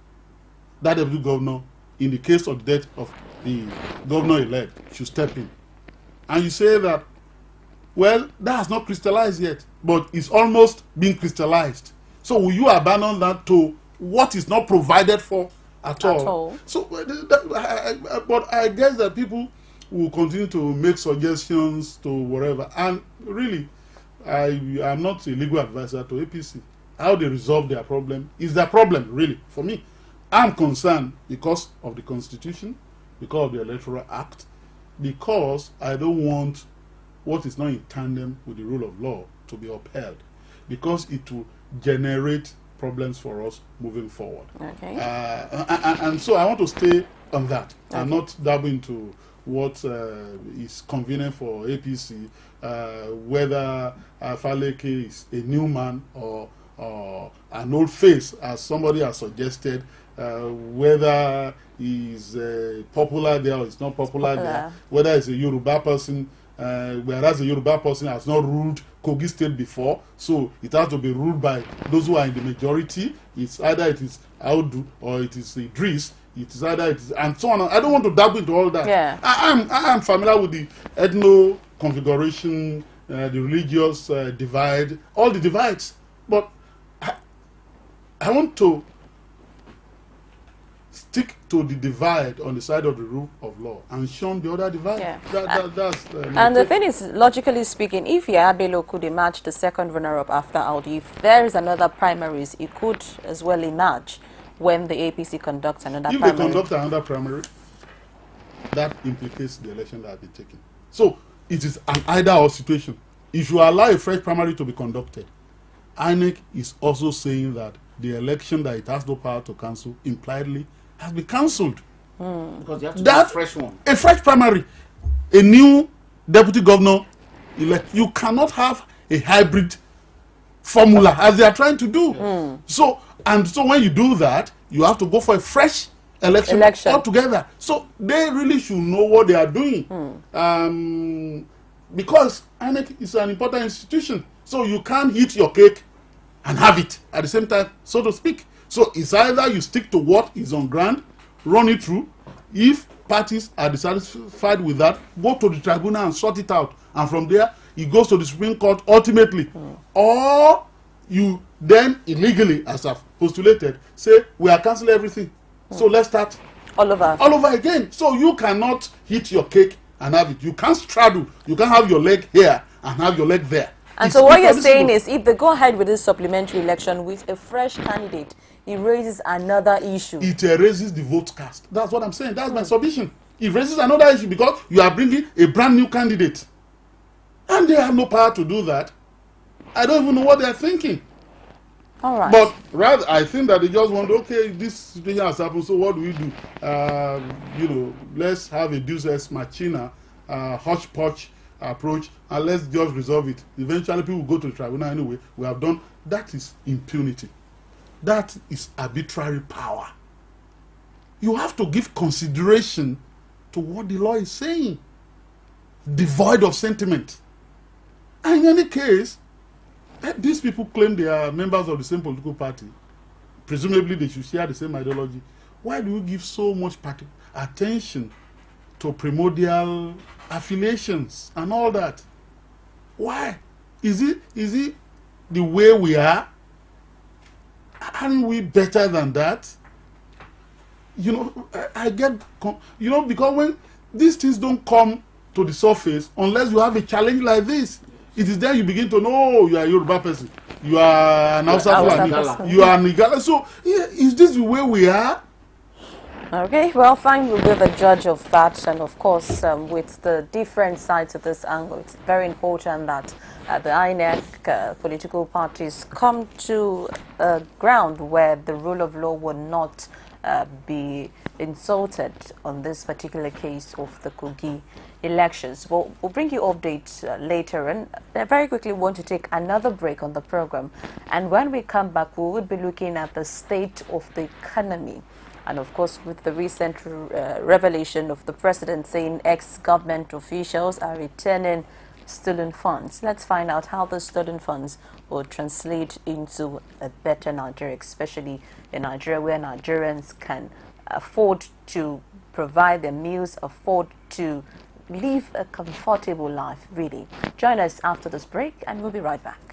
that deputy governor, in the case of the death of the governor-elect, should step in? And you say that, well, that has not crystallized yet, but it's almost being crystallized. So will you abandon that to what is not provided for at, at all? all? So, that, I, I, but I guess that people will continue to make suggestions to whatever. And really, I am not a legal advisor to A P C. How they resolve their problem is their problem, really, for me. I'm concerned because of the Constitution, because of the Electoral Act, because I don't want what is not in tandem with the rule of law to be upheld, because it will generate problems for us moving forward. Okay. Uh, and, and so I want to stay on that okay. and not dabble into what uh, is convenient for A P C, uh, whether uh, Faleke is a new man or, or an old face, as somebody has suggested, uh, whether he's uh, popular there or he's not popular, popular there, whether he's a Yoruba person, uh, whereas a Yoruba person has not ruled Kogi State before, so it has to be ruled by those who are in the majority. It's either it is Audu or it is Idris. It is either it is, and so on. I don't want to dabble into all that. Yeah. I am I am familiar with the ethno configuration, uh, the religious uh, divide, all the divides. But I, I want to stick to the divide on the side of the rule of law and shun the other divide. Yeah. That, that, that's, uh, and the thing is, logically speaking, if Yaya Bello could emerge the second runner-up after Audu, if there is another primaries, it could as well emerge when the A P C conducts another if primary. If they conduct another primary, that implicates the election that has been taken. So, it is an either-or situation. If you allow a fresh primary to be conducted, I N E C is also saying that the election that it has no power to cancel impliedly has been cancelled. Hmm. Because you have to that, do a fresh one. A fresh primary, a new deputy governor elect. You cannot have a hybrid formula as they are trying to do. Mm. So, and so when you do that, you have to go for a fresh election, election. altogether. So they really should know what they are doing. Hmm. Um, because I N E C is an important institution. So you can't eat your cake and have it at the same time, so to speak. So it's either you stick to what is on ground, run it through. If parties are dissatisfied with that, go to the tribunal and sort it out. And from there, it goes to the Supreme Court ultimately. Mm. Or you then illegally, as I've postulated, say, we are cancelling everything. Mm. So let's start all over. All over again. So you cannot hit your cake and have it. You can't straddle. You can't have your leg here and have your leg there. And it's so what you're saying is, if they go ahead with this supplementary election with a fresh candidate, it raises another issue. It erases the vote cast. That's what I'm saying. That's my submission. It raises another issue because you are bringing a brand new candidate. And they have no power to do that. I don't even know what they're thinking. All right. But rather, I think that they just want, okay, this situation has happened, so what do we do? Uh, you know, let's have a deus ex machina, uh, hodgepodge approach, and let's just resolve it. Eventually, people will go to the tribunal anyway. We have done. That is impunity. That is arbitrary power. You have to give consideration to what the law is saying, devoid of sentiment. And in any case, these people claim they are members of the same political party. Presumably, they should share the same ideology. Why do we give so much attention to primordial affiliations and all that? Why? Is it, is it the way we are? Aren't we better than that? You know, I, I get, you know, because when these things don't come to the surface, unless you have a challenge like this, it is then you begin to know you are a Yoruba person, you are an Hausa Fulani, you are an Igala. So, yeah, is this the way we are? Okay, well, fine, we'll be the judge of that. And of course, um, with the different sides of this angle, it's very important that uh, the I N E C uh, political parties come to a ground where the rule of law will not uh, be insulted on this particular case of the Kogi elections. We'll, we'll bring you updates uh, later. And I very quickly want to take another break on the program. And when we come back, we will be looking at the state of the economy. And of course, with the recent uh, revelation of the president saying ex-government officials are returning stolen funds. Let's find out how the stolen funds will translate into a better Nigeria, especially in Nigeria where Nigerians can afford to provide their meals, afford to live a comfortable life, really. Join us after this break and we'll be right back.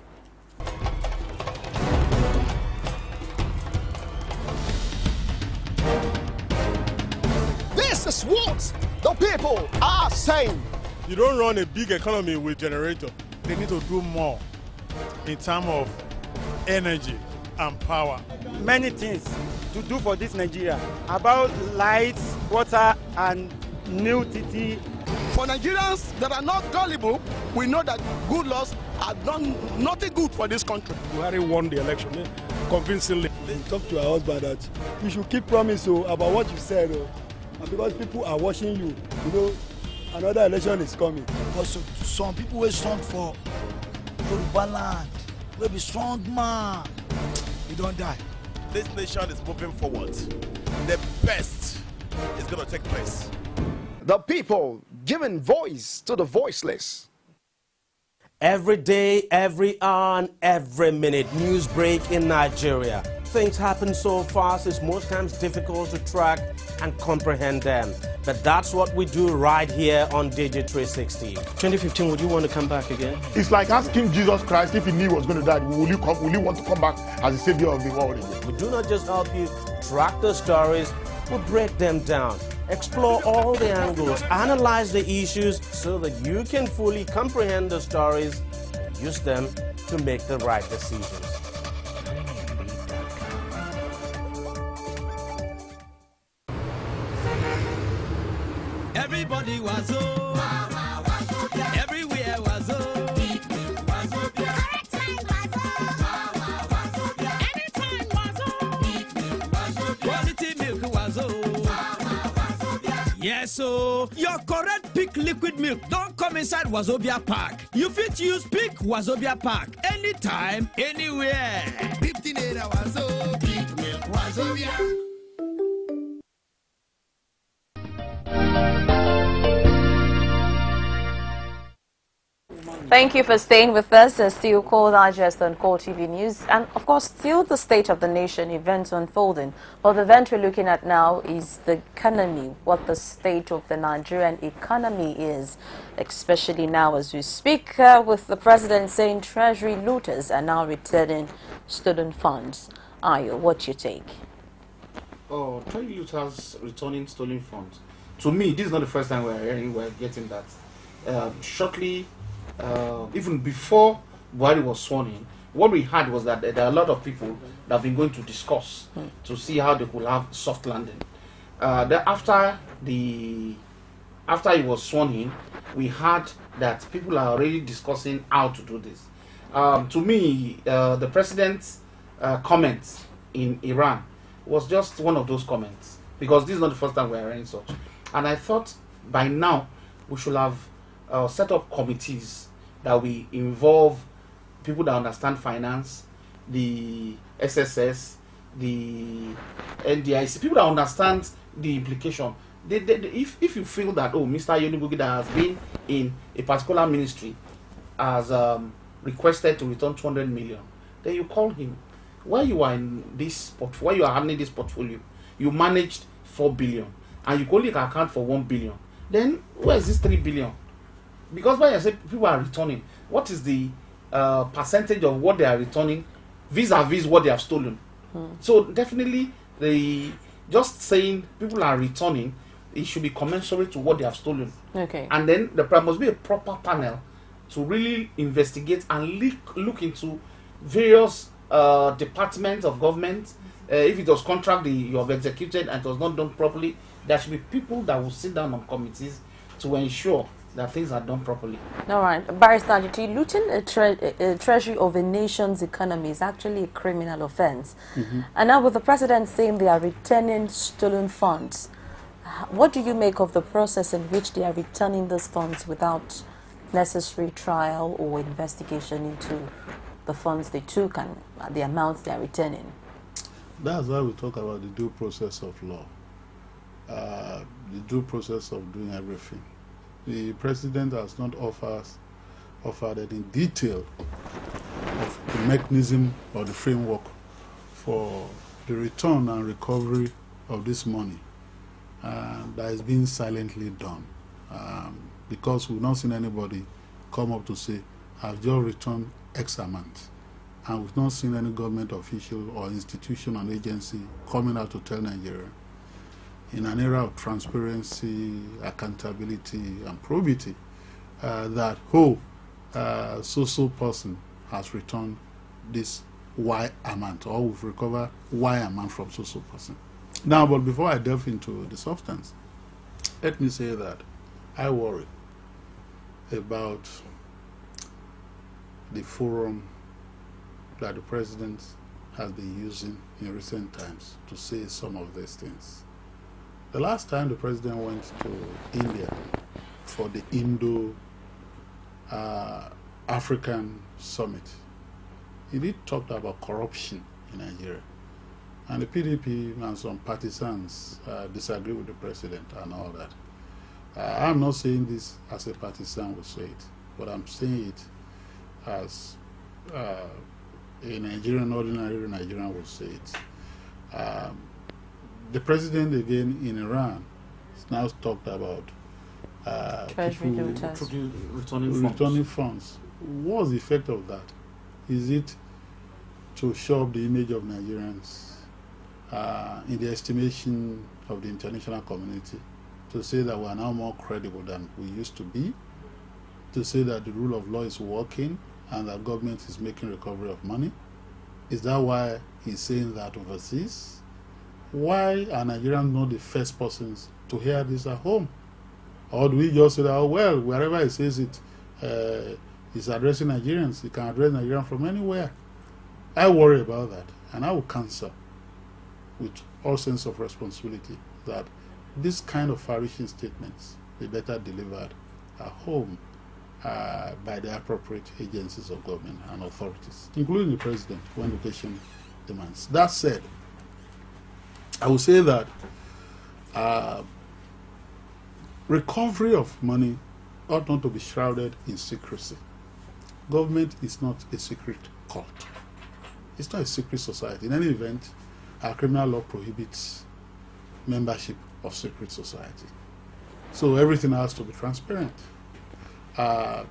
This is what the people are saying. You don't run a big economy with generator. They need to do more in terms of energy and power. Many things to do for this Nigeria about lights, water, and new T T. For Nigerians that are not gullible, we know that good laws have done nothing good for this country. Buhari won the election eh? convincingly. Talk to our husband that you should keep promise oh, about what you said. Oh. And because people are watching you, you know, another election is coming. But so, some people will stand for Yoruba land. Will be strong man. We don't die. This nation is moving forward. The best is going to take place. The people giving voice to the voiceless. Every day, every hour, and every minute, news break in Nigeria. Things happen so fast, it's most times difficult to track and comprehend them. But that's what we do right here on Digi three sixty. twenty fifteen, would you want to come back again? It's like asking Jesus Christ if he knew he was going to die, will you come? Will you want to come back as the savior of the world again? We do not just help you track the stories, we break them down, explore all the angles, analyze the issues so that you can fully comprehend the stories and use them to make the right decisions. Everybody was oh, everywhere was oh. Yes, so your correct Peak liquid milk don't come inside Wazobia Park. You fit use Peak Wazobia Park anytime, anywhere. fifteen era Wazo, Peak milk Wazobia. Thank you for staying with us. Uh, still Core Digest on Core T V News. And, of course, still the state of the nation, events unfolding. But the event we're looking at now is the economy, what the state of the Nigerian economy is, especially now as we speak, uh, with the president saying treasury looters are now returning student funds. Ayo, what's your take? Oh, treasury looters returning stolen funds. To me, this is not the first time we're hearing, we're getting that. Uh, shortly, Uh, even before Buhari was sworn in, what we had was that there are a lot of people that have been going to discuss mm. to see how they could have soft landing. Uh, then after the after he was sworn in, we heard that people are already discussing how to do this. Um, to me, uh, the president's uh, comments in Iran was just one of those comments, because this is not the first time we are hearing such. And I thought by now we should have uh, set up committees that we involve people that understand finance, the S S S, the N D I C, people that understand the implication. They, they, they, if, if you feel that, oh, Mister Yonibugi that has been in a particular ministry has um, requested to return two hundred million, then you call him. While you are in this portfolio, while you are handling this portfolio, you managed four billion and you only can account for one billion. Then where is this three billion? Because when you say people are returning, what is the uh, percentage of what they are returning vis-a-vis what they have stolen? Hmm. So definitely, the just saying people are returning, it should be commensurate to what they have stolen. Okay. And then there must be a proper panel to really investigate and look, look into various uh, departments of government. Uh, if it was contract the, you have executed and it was not done properly, there should be people that will sit down on committees to ensure that things are done properly. All right. Barrister Ajiti, looting a, tre a treasury of a nation's economy is actually a criminal offense. Mm-hmm. And now with the president saying they are returning stolen funds, what do you make of the process in which they are returning those funds without necessary trial or investigation into the funds they took and the amounts they are returning? That's why we talk about the due process of law, uh, the due process of doing everything. The president has not offered, offered in detail of the mechanism or the framework for the return and recovery of this money. And that is being silently done. Um, because we've not seen anybody come up to say, I've just returned X amount. And we've not seen any government official or institution or agency coming out to tell Nigeria, in an era of transparency, accountability, and probity, uh, that, oh, uh, so-so person has returned this Y amount, or we've recovered Y amount from so-so person. Now, but before I delve into the substance, let me say that I worry about the forum that the president has been using in recent times to say some of these things. The last time the president went to India for the Indo-African uh, Summit, he did talk about corruption in Nigeria. And the P D P and some partisans uh, disagree with the president and all that. Uh, I'm not saying this as a partisan would say it, but I'm saying it as uh, a Nigerian, ordinary Nigerian would say it. Um, The president again in Iran has now talked about uh, treasury people returning, returning funds. funds. What's the effect of that? Is it to show up the image of Nigerians uh, in the estimation of the international community, to say that we are now more credible than we used to be, to say that the rule of law is working and that government is making recovery of money? Is that why he's saying that overseas? Why are Nigerians not the first persons to hear this at home? Or do we just say that, oh, well, wherever he says it, uh, he's addressing Nigerians, he can address Nigerians from anywhere? I worry about that, and I will counsel with all sense of responsibility that this kind of far-reaching statements be better delivered at home uh, by the appropriate agencies of government and authorities, including the president, when occasion demands. That said, I will say that uh, recovery of money ought not to be shrouded in secrecy. government is not a secret cult. It's not a secret society. In any event, our criminal law prohibits membership of secret society. So everything has to be transparent. Uh,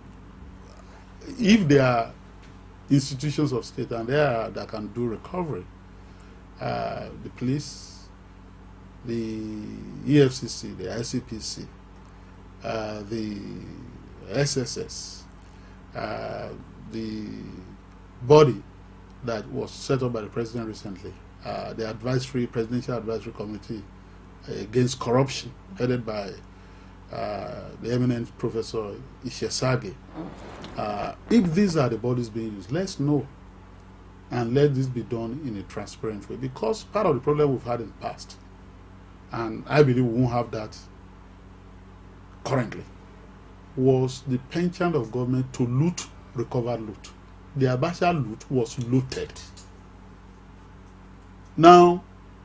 if there are institutions of state and there are, that can do recovery, uh, the police, the E F C C, the I C P C, uh, the S S S, uh, the body that was set up by the president recently, uh, the advisory, presidential advisory committee against corruption, headed by uh, the eminent Professor Ishesage. Uh, if these are the bodies being used, let's know and let this be done in a transparent way, because part of the problem we've had in the past, and I believe we won't have that currently, was the penchant of government to loot, recover loot. The Abacha loot was looted. Now,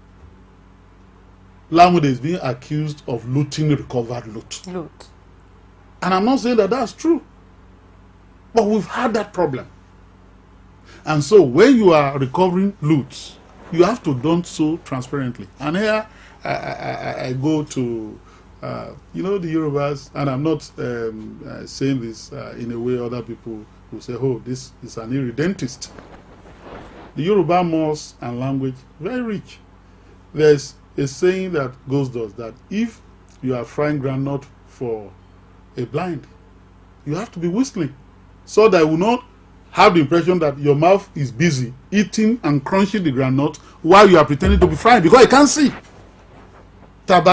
Lamude is being accused of looting recovered loot. Loot. And I'm not saying that that's true. But we've had that problem. And so when you are recovering loot, you have to do so transparently. And here I, I, I go to, uh, you know, the Yorubas, and I'm not um, uh, saying this uh, in a way other people will say, oh, this is an irredentist. The Yoruba morals and language, very rich. There's a saying that goes thus, that if you are frying groundnut for a blind, you have to be whistling, so that you will not have the impression that your mouth is busy eating and crunching the groundnut while you are pretending to be frying, because you can't see. That's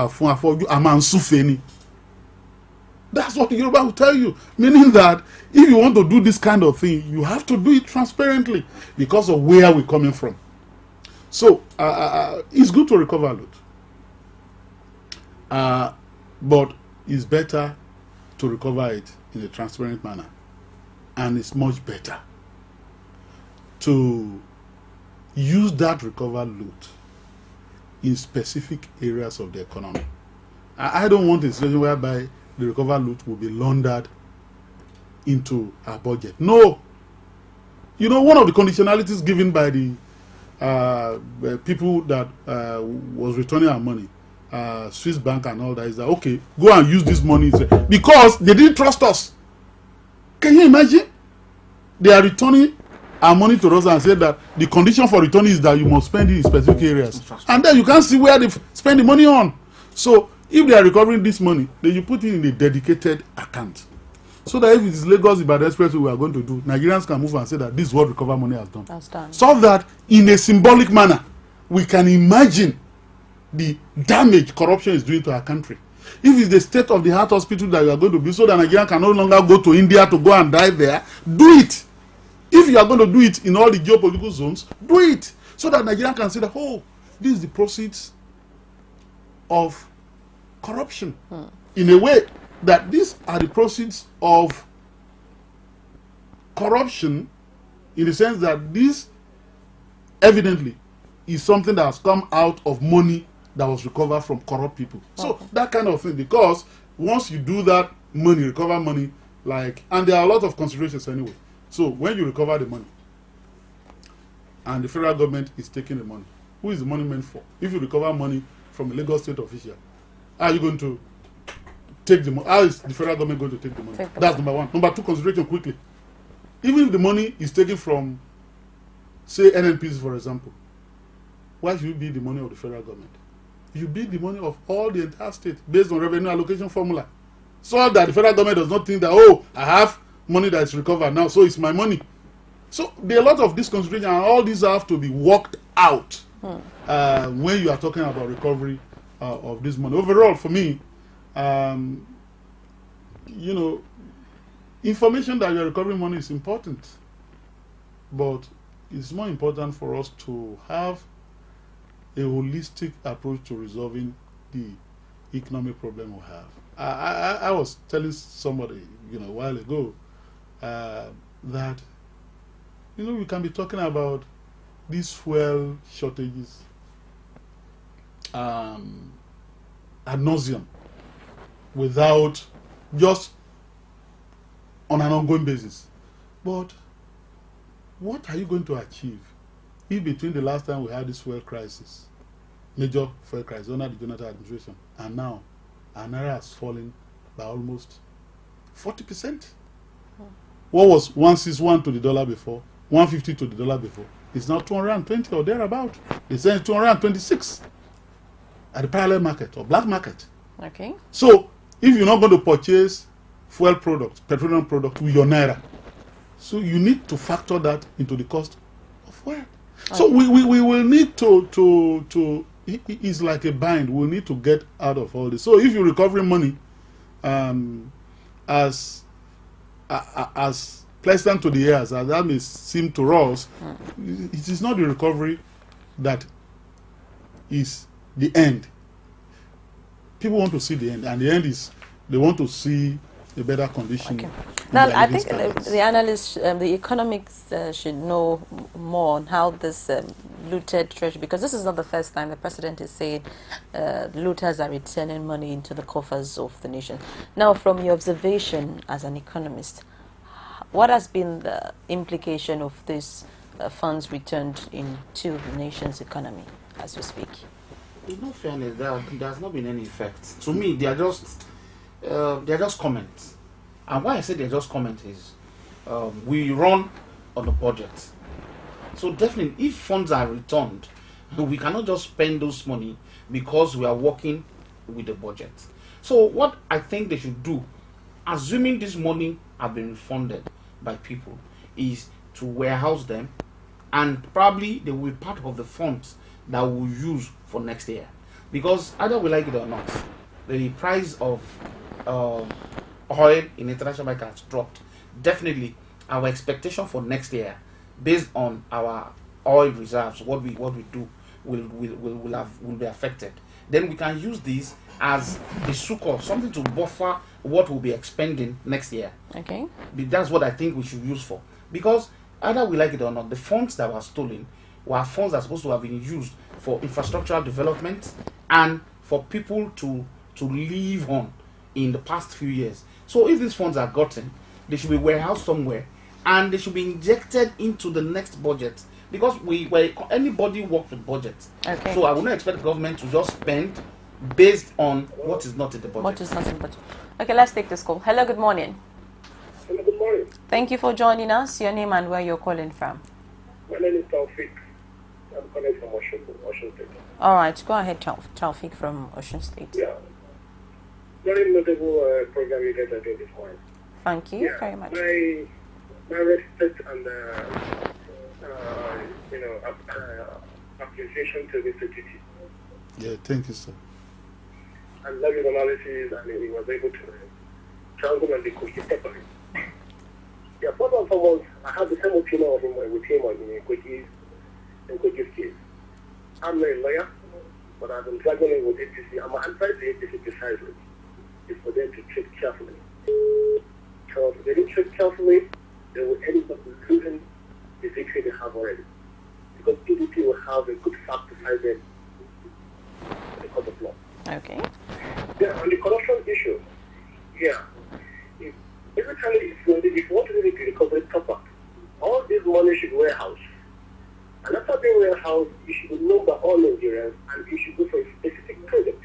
what the Yoruba will tell you, meaning that if you want to do this kind of thing, you have to do it transparently because of where we're coming from. So uh, uh, it's good to recover loot, uh, but it's better to recover it in a transparent manner, and it's much better to use that recovered loot in specific areas of the economy. I, I don't want a situation whereby the recovered loot will be laundered into our budget. No. You know, one of the conditionalities given by the uh, people that uh, was returning our money, uh, Swiss Bank and all that, is that, okay, go and use this money, because they didn't trust us. Can you imagine? They are returning our money to us and say that the condition for returning is that you must spend it in specific areas. And then you can't see where they spend the money on. So if they are recovering this money, then you put it in a dedicated account. So that if it is Lagos Ibadan Expressway we are going to do, Nigerians can move and say that this is what recover money has done. That's done. So that in a symbolic manner, we can imagine the damage corruption is doing to our country. If it's the state of the heart hospital that you are going to build so that Nigerians can no longer go to India to go and die there, do it. If you are going to do it in all the geopolitical zones, do it. So that Nigerians can say that, oh, this is the proceeds of corruption. Hmm. In a way that these are the proceeds of corruption, in the sense that this evidently is something that has come out of money that was recovered from corrupt people. So okay. That kind of thing, because once you do that money, recover money, like, and there are a lot of considerations anyway. So when you recover the money and the federal government is taking the money, who is the money meant for? If you recover money from a Lagos state official, are you going to take the money? How is the federal government going to take the money? Take the That's money. Number one. Number two, consideration quickly. Even if the money is taken from, say, N N P C, for example, why should it be the money of the federal government? You be the money of all the entire state based on revenue allocation formula, so that the federal government does not think that, oh, I have money that is recovered now, so it's my money. So there are a lot of this consideration, and all these have to be worked out hmm. uh, when you are talking about recovery uh, of this money. Overall, for me, um, you know, information that you are recovering money is important, but it's more important for us to have a holistic approach to resolving the economic problem we have. I, I, I was telling somebody, you know, a while ago uh, that, you know, we can be talking about these fuel shortages um, ad nauseum without just on an ongoing basis. But what are you going to achieve if between the last time we had this fuel crisis, major fuel crisis under the Jonathan administration, and now our naira has fallen by almost forty percent? What was one sixty-one to the dollar before, one fifty to the dollar before, it's now two hundred twenty or thereabout. It's saying two hundred twenty-six at the parallel market or black market. Okay. So if you're not going to purchase fuel products, petroleum products with your naira, so you need to factor that into the cost of fuel. Okay. So we, we, we will need to, to, to, it's like a bind. We'll need to get out of all this. So if you're recovering money, um, as uh, as pleasant to the ears as that may seem to us, mm. it is not the recovery that is the end. People want to see the end, and the end is they want to see a better condition. Okay. Now, I think the, the analysts, um, the economics uh, should know more on how this um, looted treasury, because this is not the first time the president is saying uh, looters are returning money into the coffers of the nation. Now, from your observation as an economist, what has been the implication of these uh, funds returned into the nation's economy as we speak? In no fairness, there, there has not been any effect. To me, they are just uh, they are just comments. And why I say they're just comments is um, we run on a budget. So definitely, if funds are returned, we cannot just spend those money because we are working with the budget. So what I think they should do, assuming this money have been refunded by people, is to warehouse them, and probably they will be part of the funds that we'll use for next year. Because either we like it or not, the price of uh, oil in international market has dropped. Definitely, our expectation for next year, based on our oil reserves, what we what we do will will will, will have will be affected. Then we can use this as a succor, something to buffer what we'll be expending next year. Okay. That's what I think we should use for. Because either we like it or not, the funds that were stolen were funds that are supposed to have been used for infrastructural development and for people to to live on in the past few years. So if these funds are gotten, they should be warehoused somewhere, and they should be injected into the next budget, because we where anybody works with budget. Okay. So I would not expect the government to just spend based on what is not in the budget. What is not in the budget. Okay, let's take this call. Hello, good morning. Hello, good morning. Thank you for joining us. Your name and where you're calling from. My name is Taufik. I'm calling from Ocean, Ocean State. All right, go ahead, Tauf Taufik from Ocean State. Yeah. Very notable uh, program you guys are doing this morning. Thank you yeah. very much. My, my respect and uh, uh, you know uh, appreciation to Mister Titi. Yeah, thank you, sir. I love his analysis, and he was able to triangle and the Kogi properly. Yeah, first and foremost, I have the same opinion of him with him on in Kogi's in Kogi's case. I'm not a lawyer, but I've been struggling with A P C. I'm outside the A P C precisely. It's for them to treat carefully. So if they don't treat carefully, they will end up losing the victory they have already. Because P D P will have a good fact to fight them in the court of law. Okay. Yeah, on the corruption issue, yeah. If, basically, if you, if you want to do the recovery proper, all this money should be warehoused. And after being warehoused, you should be known by all Nigerians, and you should go for a specific project.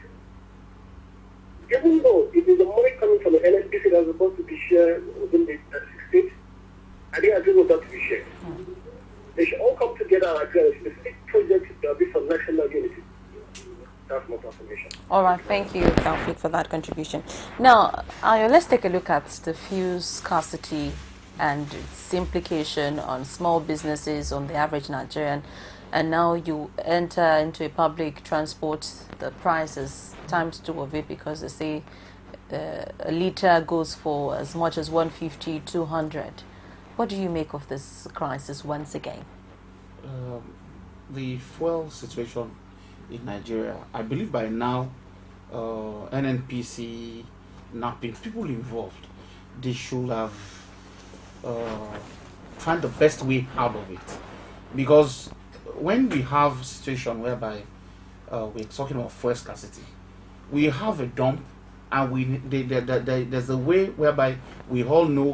Even though it is the money coming from the N N P C that's supposed to be shared within the uh, state, I think I agree with that to be shared. Mm-hmm. They should all come together and agree on a specific project that will be for national unity. That's my confirmation. All right, thank you, Taufik, for that contribution. Now, uh, let's take a look at the fuel scarcity and its implication on small businesses, on the average Nigerian. And now you enter into a public transport, the price is times two of it, because they say uh, a litre goes for as much as one fifty, two hundred. What do you make of this crisis once again? Um, the fuel situation in Nigeria, I believe by now, uh, N N P C, NAPIN, people involved, they should have uh, found the best way out of it. Because when we have a situation whereby uh, we're talking about fuel scarcity, we have a dump, and we they, they, they, they, there's a way whereby we all know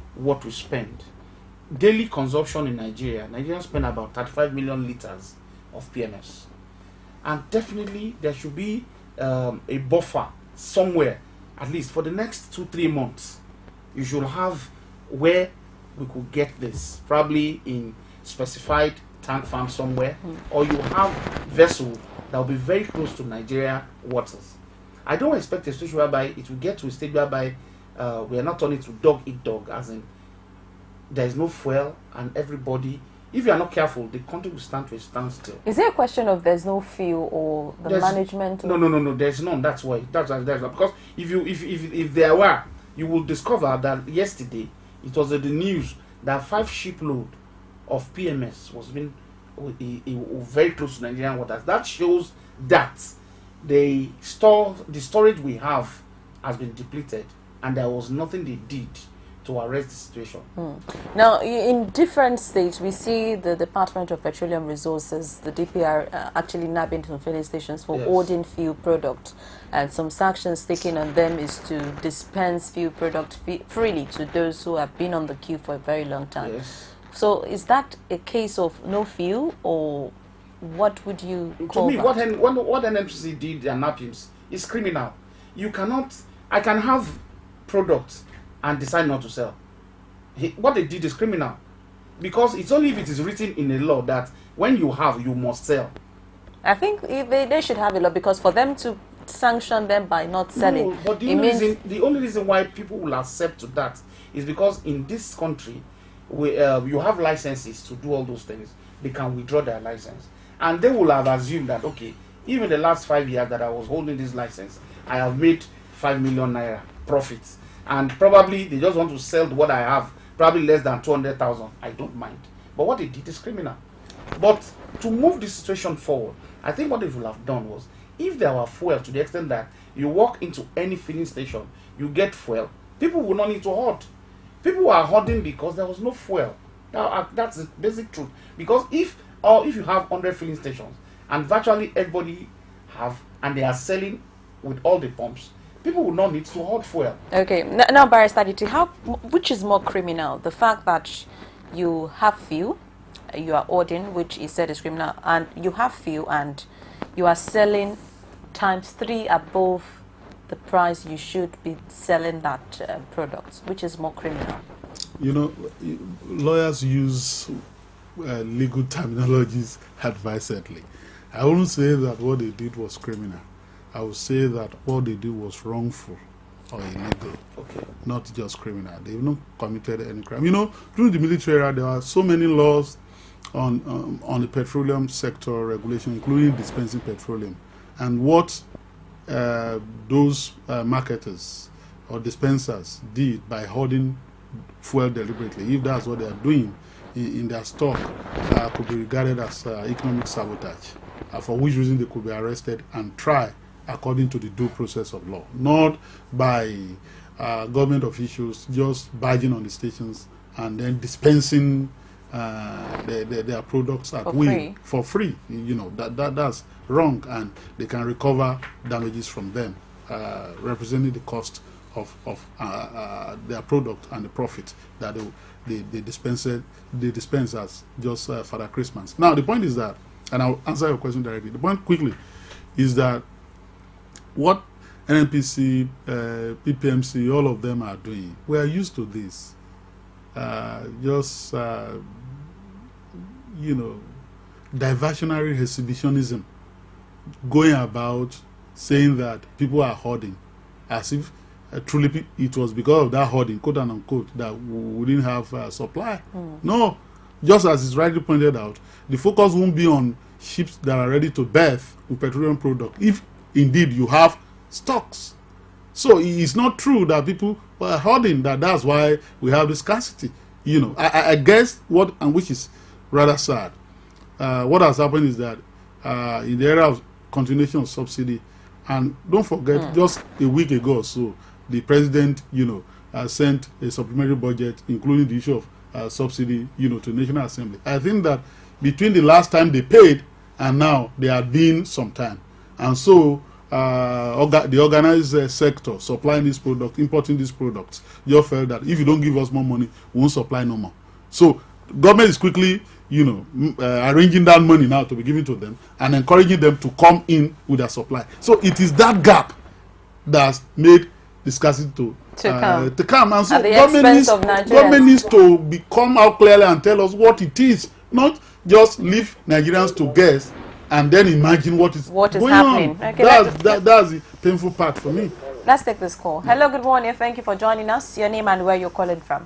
what we spend. Daily consumption in Nigeria, Nigerians spend about thirty-five million liters of P M S. And definitely there should be um, a buffer somewhere, at least for the next two, three months. You should have where we could get this, probably in specified tank farm somewhere, mm. or you have vessel that will be very close to Nigeria waters. I don't expect a situation whereby it will get to a stage whereby uh, we are not turning to dog eat dog, as in there is no fuel and everybody, if you are not careful, the country will stand to a standstill. Is it a question of there's no fuel or the there's, management? No, no, no, no. There's none. That's why. That's why. That's why. Because if you, if if if there were, you will discover that yesterday it was in the news that five shipload of P M S was being uh, uh, very close to Nigerian waters. That shows that the store, the storage we have, has been depleted, and there was nothing they did to arrest the situation. Hmm. Now, in different states, we see the Department of Petroleum Resources, the D P R, uh, actually nabbing some filling stations for Yes. hoarding fuel product, and some sanctions taken on them is to dispense fuel product fe freely to those who have been on the queue for a very long time. Yes. So, is that a case of no fuel, or what would you call To me, that? what, N what, what N M C did and NAPIMS is criminal. You cannot, I can have products and decide not to sell. He, what they did is criminal, because it's only if it is written in a law that when you have, you must sell. I think if they, they should have a law, because for them to sanction them by not selling, No, but the it only, means reason, the only reason why people will accept to that is because in this country, we, uh, you have licenses to do all those things. They can withdraw their license, and they will have assumed that, okay, even the last five years that I was holding this license, I have made five million naira profits, and probably they just want to sell what I have, probably less than two hundred thousand. I don't mind, but what they did is criminal. But to move the situation forward, I think what they would have done was, if there were fuel to the extent that you walk into any filling station, you get fuel, people will not need to hoard. People were hoarding because there was no fuel. Now, uh, that's the basic truth. Because if or if you have one hundred filling stations and virtually everybody have, and they are selling with all the pumps, people will not need to hoard fuel. okay. N now, Barrister Aditi, how which is more criminal? The fact that you have fuel, you are ordering, which is said is criminal, and you have fuel and you are selling times three above the price you should be selling that uh, product. Which is more criminal? You know, lawyers use uh, legal terminologies advisedly. I wouldn't say that what they did was criminal. I would say that what they did was wrongful or illegal, okay, not just criminal. They've not committed any crime. You know, during the military era, there are so many laws on um, on the petroleum sector regulation, including dispensing petroleum, and what uh, those uh, marketers or dispensers did by hoarding fuel deliberately, if that's what they are doing in, in their stock, uh, could be regarded as uh, economic sabotage, uh, for which reason they could be arrested and tried according to the due process of law, not by uh, government officials just barging on the stations and then dispensing uh, their, their, their products at For will free. for free. You know, that, that that's wrong, and they can recover damages from them, uh, representing the cost of, of uh, uh, their product and the profit that they, they, they, dispense, they dispense as just uh, Father Christmas. Now, the point is that, and I'll answer your question directly, the point quickly is that what N N P C, uh, P P M C, all of them are doing, we are used to this. Uh, just, uh, you know, diversionary exhibitionism, going about saying that people are hoarding, as if uh, truly it was because of that hoarding, quote and unquote, that we didn't have uh, supply. Mm. No, just as it's rightly pointed out, the focus won't be on ships that are ready to berth with petroleum product, if indeed you have stocks. So it's not true that people are hoarding, that that's why we have this scarcity. You know, I, I guess what, and which is rather sad, uh, what has happened is that uh, in the area of continuation of subsidy, and don't forget, mm. just a week ago or so, the president, you know, uh, sent a supplementary budget, including the issue of uh, subsidy, you know, to the National Assembly. I think that between the last time they paid and now, there had been some time. And so, uh, orga the organized uh, sector supplying this product, importing these products, you felt that if you don't give us more money, we won't supply no more. So government is quickly, you know, uh, arranging that money now to be given to them and encouraging them to come in with their supply. So it is that gap that's made the scarcity to to uh, come. to come. And so At the government expense needs, of Nigerians. government needs to be, come out clearly and tell us what it is, not just leave Nigerians to guess and then imagine what is What is going happening. on. Okay, that's, let's- that, that's the painful part for me. Let's take this call. Hello, good morning. Thank you for joining us. Your name and where you're calling from.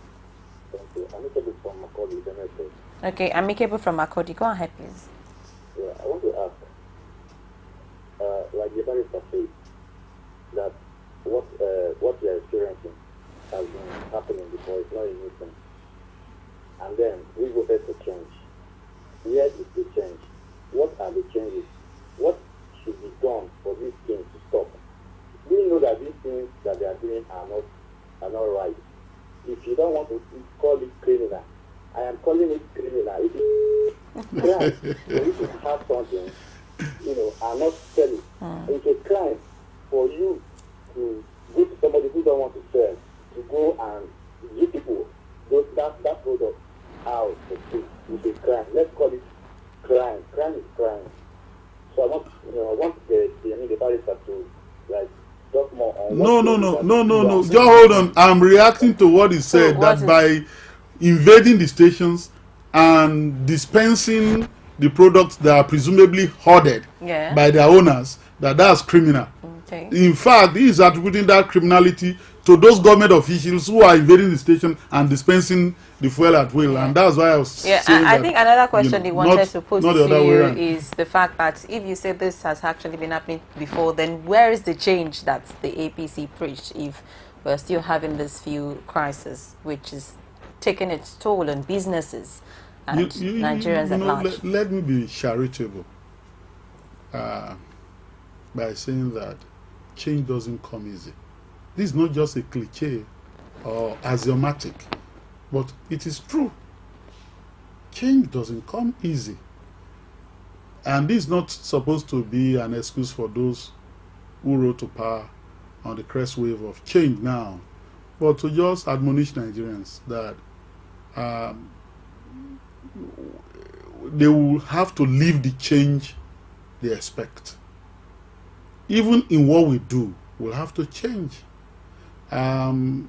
Okay, Amicable from Makodi. Go ahead, please. Yeah, I want to ask, uh, like the barrister said, that what uh, what we are experiencing has been happening before. It's not a new thing. And then we voted for change. Where is the change? What are the changes? What should be done for these things to stop? We know that these things that they are doing are not are not right. If you don't want to call it criminal, I am calling it criminal. It is crime for you to have something, you know, and not sell it. Mm. It's a crime for you to go to somebody who don't want to sell, to go and give people those, that, that product out for free. It's a crime. Let's call it crime. Crime is crime. So I want, you know, I want the, the, I mean, the barrister to, like, talk more on No, what no, they- no, that no, no, you no. are Just saying. hold on. I'm reacting to what he said, what that is- by invading the stations and dispensing the products that are presumably hoarded Yeah. by their owners, that that's criminal. Okay. In fact, he is attributing that criminality to those government officials who are invading the station and dispensing the fuel at will, and that's why I was Yeah, saying I, I that, think another you question know, they wanted not- to put not the to other way you around. is the fact that if you say this has actually been happening before, then where is the change that the A P C preached if we're still having this fuel crisis, which is taking its toll on businesses and You- you- you- Nigerians you at know, large? Let, let me be charitable uh, by saying that change doesn't come easy. This is not just a cliche or axiomatic, but it is true. Change doesn't come easy. And this is not supposed to be an excuse for those who rose to power on the crest wave of change now, but to just admonish Nigerians that um, they will have to live the change they expect. Even in what we do, we'll have to change. Um,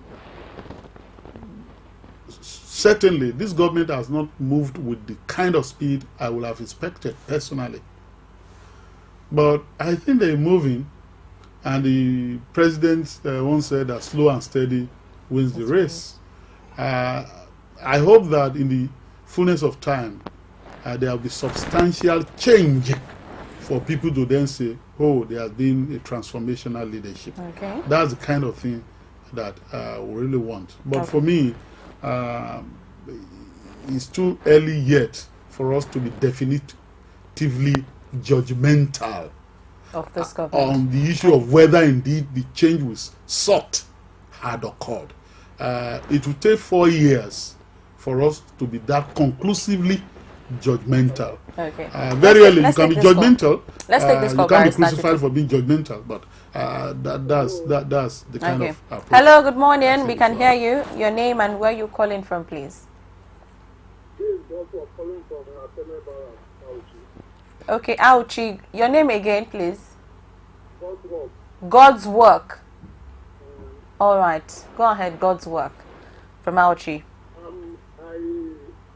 certainly, this government has not moved with the kind of speed I would have expected personally. But I think they're moving, and the president uh, once said that slow and steady wins the race. Uh, I hope that in the fullness of time, uh, there will be substantial change for people to then say, oh, there has been a transformational leadership. Okay. That's the kind of thing that uh, we really want. But Okay. for me, uh, it's too early yet for us to be definitively judgmental Of this government. on the issue of whether indeed the change we sought had occurred. Uh, it will take four years for us to be that conclusively judgmental. Okay. Uh, very Let's early take- let's you can be take this call. judgmental. Let's take this uh, call, You can't be Barrister crucified Tutu. for being judgmental, but uh, that, that's, that, that's the kind Okay. of approach. Hello, good morning. We can hear you. Your name and where you're calling from, please. Okay, Auchi. Your name again, please. God's work. All right. Go ahead. God's work. From Auchi. Um, I, no.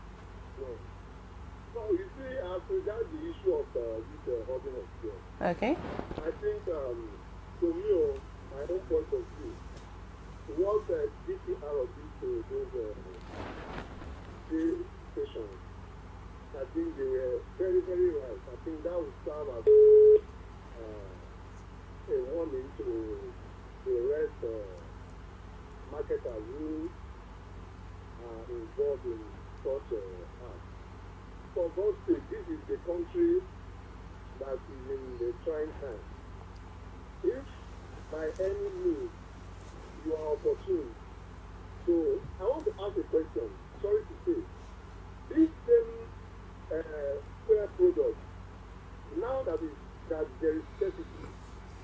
So you see, as regards the issue of uh, this uh, holding of fuel, Okay. I think, um, to me, oh, my own point of view, what uh, D P R did to those uh, fuel stations, I think they were very, very right. I think that would serve as uh, a warning to the rest uh, marketers who are involved in such uh, acts. For God's sake, this is the country that is in the trying time. If by any means you are opportune, so I want to ask a question. Sorry to say, this same uh, fair product, now that, is, that there is scarcity,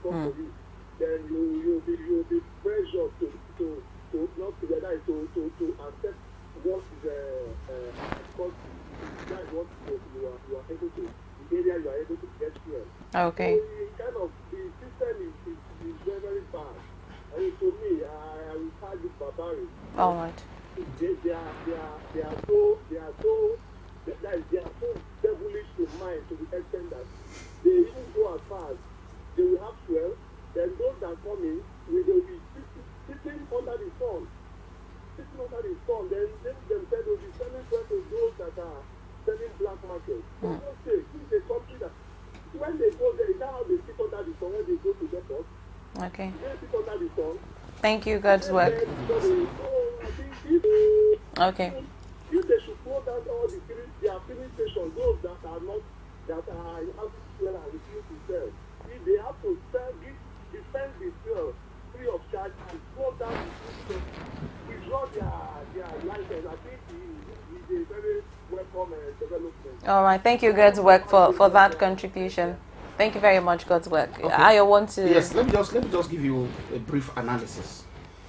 come Mm. to you, then you you'll be you'll be pressured to to to not together to to to accept what is uh, uh because that is what you you are you are able to the area you are able to get fuel. Okay. So the kind of the system is is, is very very bad. I mean, to me, I I will call it barbaric. All right. They, they are they are they are so they are so that is, they are so devilish in mind to the extent that they even go as far as they will have fuel, then those that come in will they will be sitting, sitting under the sun, sitting under the sun. Then they themselves will be selling fuel to those that are selling black market. For Mm. God's sake, this is a country that when they go there, is that how they sit under the sun when they go to the port? Okay. They sit under the sun. Thank you, God's work. Then, so they, oh, I think if, Okay. if they should close down all the filling, their filling stations, those that are not, that are have fuel and refuse to sell, if they have to sell, give, dispense the fuel free of charge and close down the filling station, withdraw their, their license, I think it is a very welcome uh, development. All right. Thank you, God's work, for, for that contribution. Thank you very much, God's work. Okay. I want to. Yes, let me just let me just give you a brief analysis.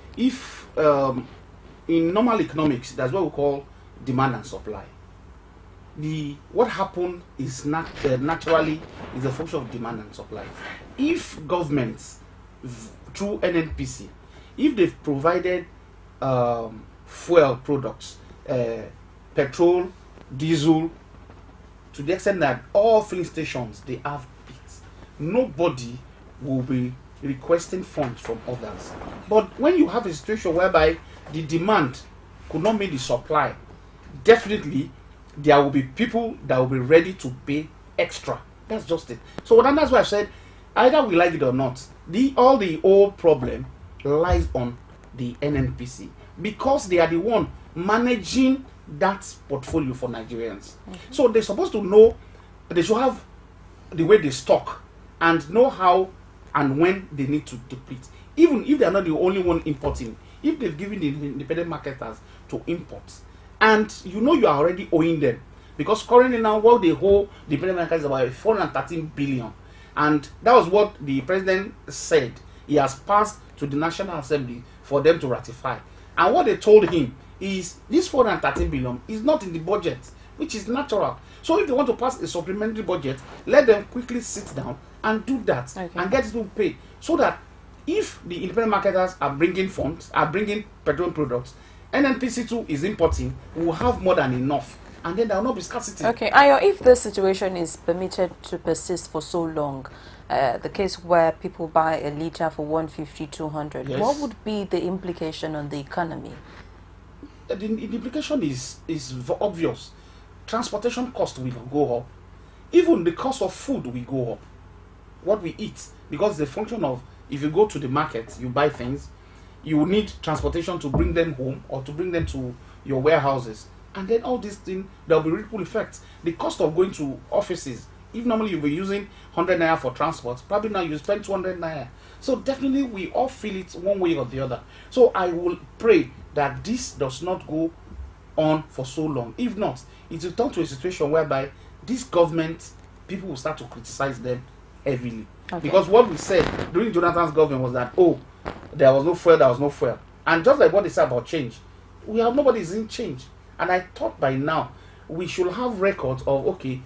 If um, in normal economics, that's what we call demand and supply. The what happened is not uh, naturally is a function of demand and supply. If governments v- through N N P C, if they've provided um, fuel products, uh, petrol, diesel, to the extent that all filling stations they have it, nobody will be requesting funds from others. But when you have a situation whereby the demand could not meet the supply, definitely there will be people that will be ready to pay extra. That's just it. So then that's why I said either we like it or not, the all the old problem lies on the N N P C because they are the one managing that portfolio for Nigerians. Mm-hmm. So they're supposed to know, they should have the way they stock and know how and when they need to deplete. Even if they're not the only one importing, if they've given the independent marketers to import, and you know you are already owing them, because currently now what they owe the independent marketers is about four hundred thirteen billion, and that was what the president said he has passed to the National Assembly for them to ratify. And what they told him is this four hundred thirteen billion is not in the budget, which is natural. So if they want to pass a supplementary budget, let them quickly sit down and do that, okay, and get it to pay, so that if the independent marketers are bringing funds, are bringing petroleum products, N N P C too is importing, we will have more than enough, and then there will not be scarcity. Okay, Ayo, if this situation is permitted to persist for so long, uh, the case where people buy a liter for one fifty, two hundred, yes, what would be the implication on the economy? The, the implication is is obvious. Transportation cost will go up. Even the cost of food will go up. What we eat, because the function of, if you go to the market, you buy things, you need transportation to bring them home or to bring them to your warehouses, and then all these things, there will be ripple effects. The cost of going to offices, if normally you'll be using one hundred naira for transport, probably now you spend two hundred naira. So definitely we all feel it one way or the other. So I will pray that this does not go on for so long. If not, it will turn to a situation whereby this government, people will start to criticize them heavily. Okay. Because what we said during Jonathan's government was that, oh, there was no fuel, there was no fuel. And just like what they said about change, we have nobody's in change. And I thought by now we should have records of, okay,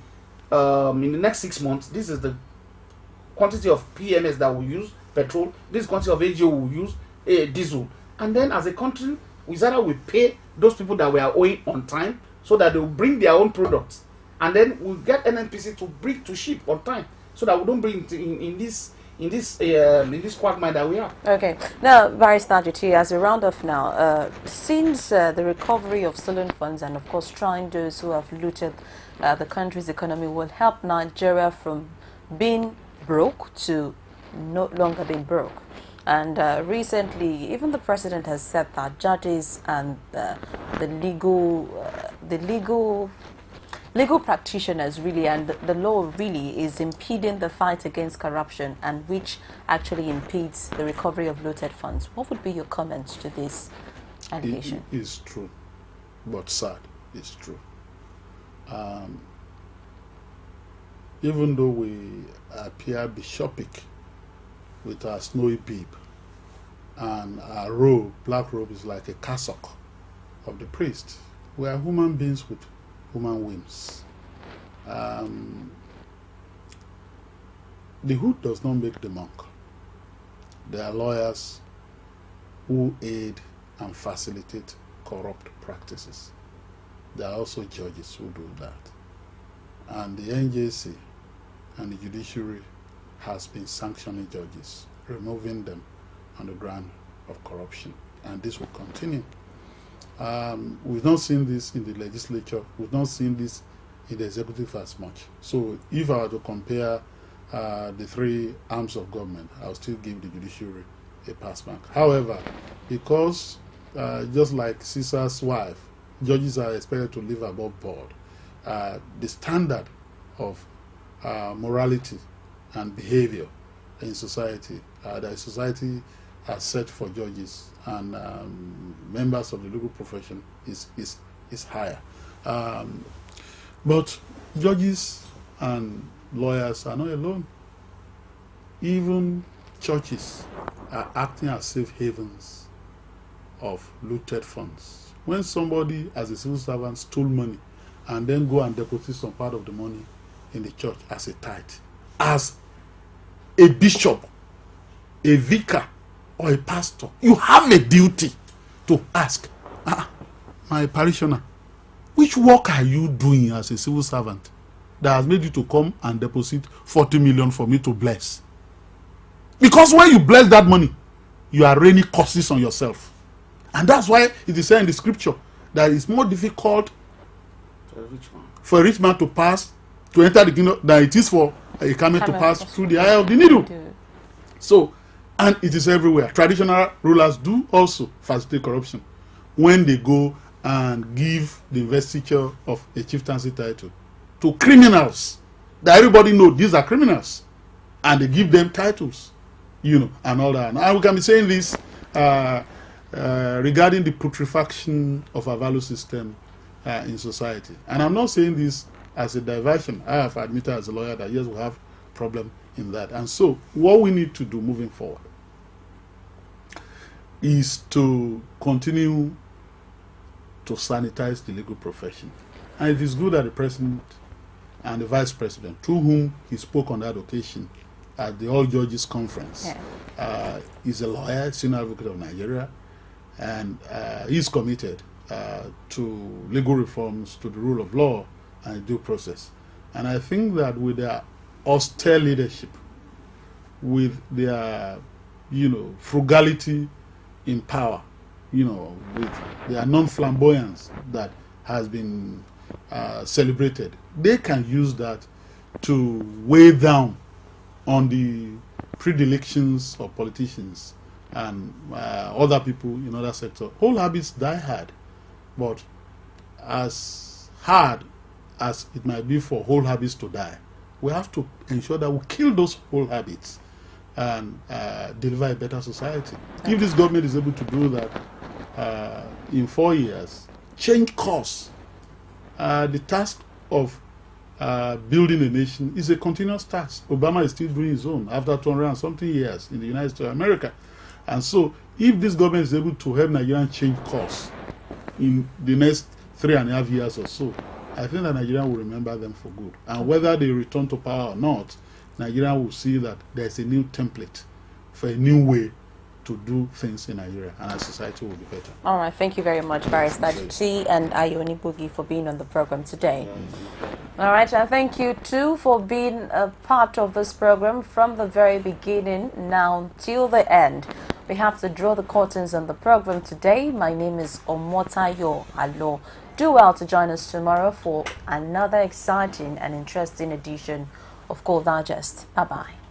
um, in the next six months, this is the quantity of P M S that we use, petrol, this quantity of A G O we use, uh, diesel. And then as a country, we either we pay those people that we are owing on time so that they will bring their own products. And then we'll get N N P C to bring to ship on time so that we don't bring it in, in this in this uh, in this quagmire that we are. Okay. Now, Barrister Ajiti, as a round off now, uh, since uh, the recovery of stolen funds and of course trying those who have looted uh, the country's economy will help Nigeria from being broke to no longer being broke. And uh, recently, even the president has said that judges and uh, the legal, uh, the legal, legal practitioners really, and the, the law really is impeding the fight against corruption, and which actually impedes the recovery of looted funds. What would be your comments to this allegation? It is true, but sad. It's true. Um, even though we appear bishopic with a snowy bib, and a robe, black robe, is like a cassock of the priest. We are human beings with human whims. Um, the hood does not make the monk. There are lawyers who aid and facilitate corrupt practices. There are also judges who do that. And the N J C and the judiciary has been sanctioning judges, removing them on the ground of corruption. And this will continue. Um, we've not seen this in the legislature. We've not seen this in the executive as much. So if I were to compare uh, the three arms of government, I'll still give the judiciary a pass mark. However, because uh, just like Caesar's wife, judges are expected to live above board, uh, the standard of uh, morality and behavior in society, uh, that society has set for judges and um, members of the legal profession is, is, is higher. Um, but judges and lawyers are not alone. Even churches are acting as safe havens of looted funds. When somebody, as a civil servant, stole money and then go and deposit some part of the money in the church as a tithe, as a bishop, a vicar, or a pastor, you have a duty to ask, ah, my parishioner, which work are you doing as a civil servant that has made you to come and deposit forty million for me to bless? Because when you bless that money, you are raining curses on yourself. And that's why it is said in the scripture that it's more difficult For a rich man. for a rich man to pass, to enter the kingdom, than it is for a camel to pass through the eye of the needle. So, and it is everywhere. Traditional rulers do also facilitate corruption when they go and give the investiture of a chieftaincy title to criminals that everybody knows these are criminals, and they give them titles, you know, and all that. And we can be saying this uh, uh, regarding the putrefaction of our value system uh, in society. And I'm not saying this as a diversion. I have admitted as a lawyer that yes, we have problem in that. And so what we need to do moving forward is to continue to sanitize the legal profession. And it is good that the president and the vice president, to whom he spoke on that occasion at the All Judges Conference, yeah. uh, is a lawyer, senior advocate of Nigeria, and uh, he's committed uh, to legal reforms, to the rule of law and due process. And I think that with their austere leadership, with their, you know, frugality in power, you know, with their non-flamboyance that has been uh, celebrated, they can use that to weigh down on the predilections of politicians and uh, other people in other sectors. Whole habits die hard, but as hard as it might be for whole habits to die, we have to ensure that we kill those whole habits and uh, deliver a better society. If this government is able to do that uh, in four years, change course, uh, the task of uh, building a nation is a continuous task. Obama is still doing his own after two hundred and something years in the United States of America. And so if this government is able to help Nigerians change course in the next three and a half years or so, I think that Nigeria will remember them for good. And whether they return to power or not, Nigeria will see that there's a new template for a new way to do things in Nigeria, and our society will be better. All right, thank you very much, Barrister T and Ayoni Boogie, for being on the program today. All right, and thank you too for being a part of this program from the very beginning now till the end. We have to draw the curtains on the program today. My name is Omotayo Alo. Do well to join us tomorrow for another exciting and interesting edition of Gold Digest. Bye-bye.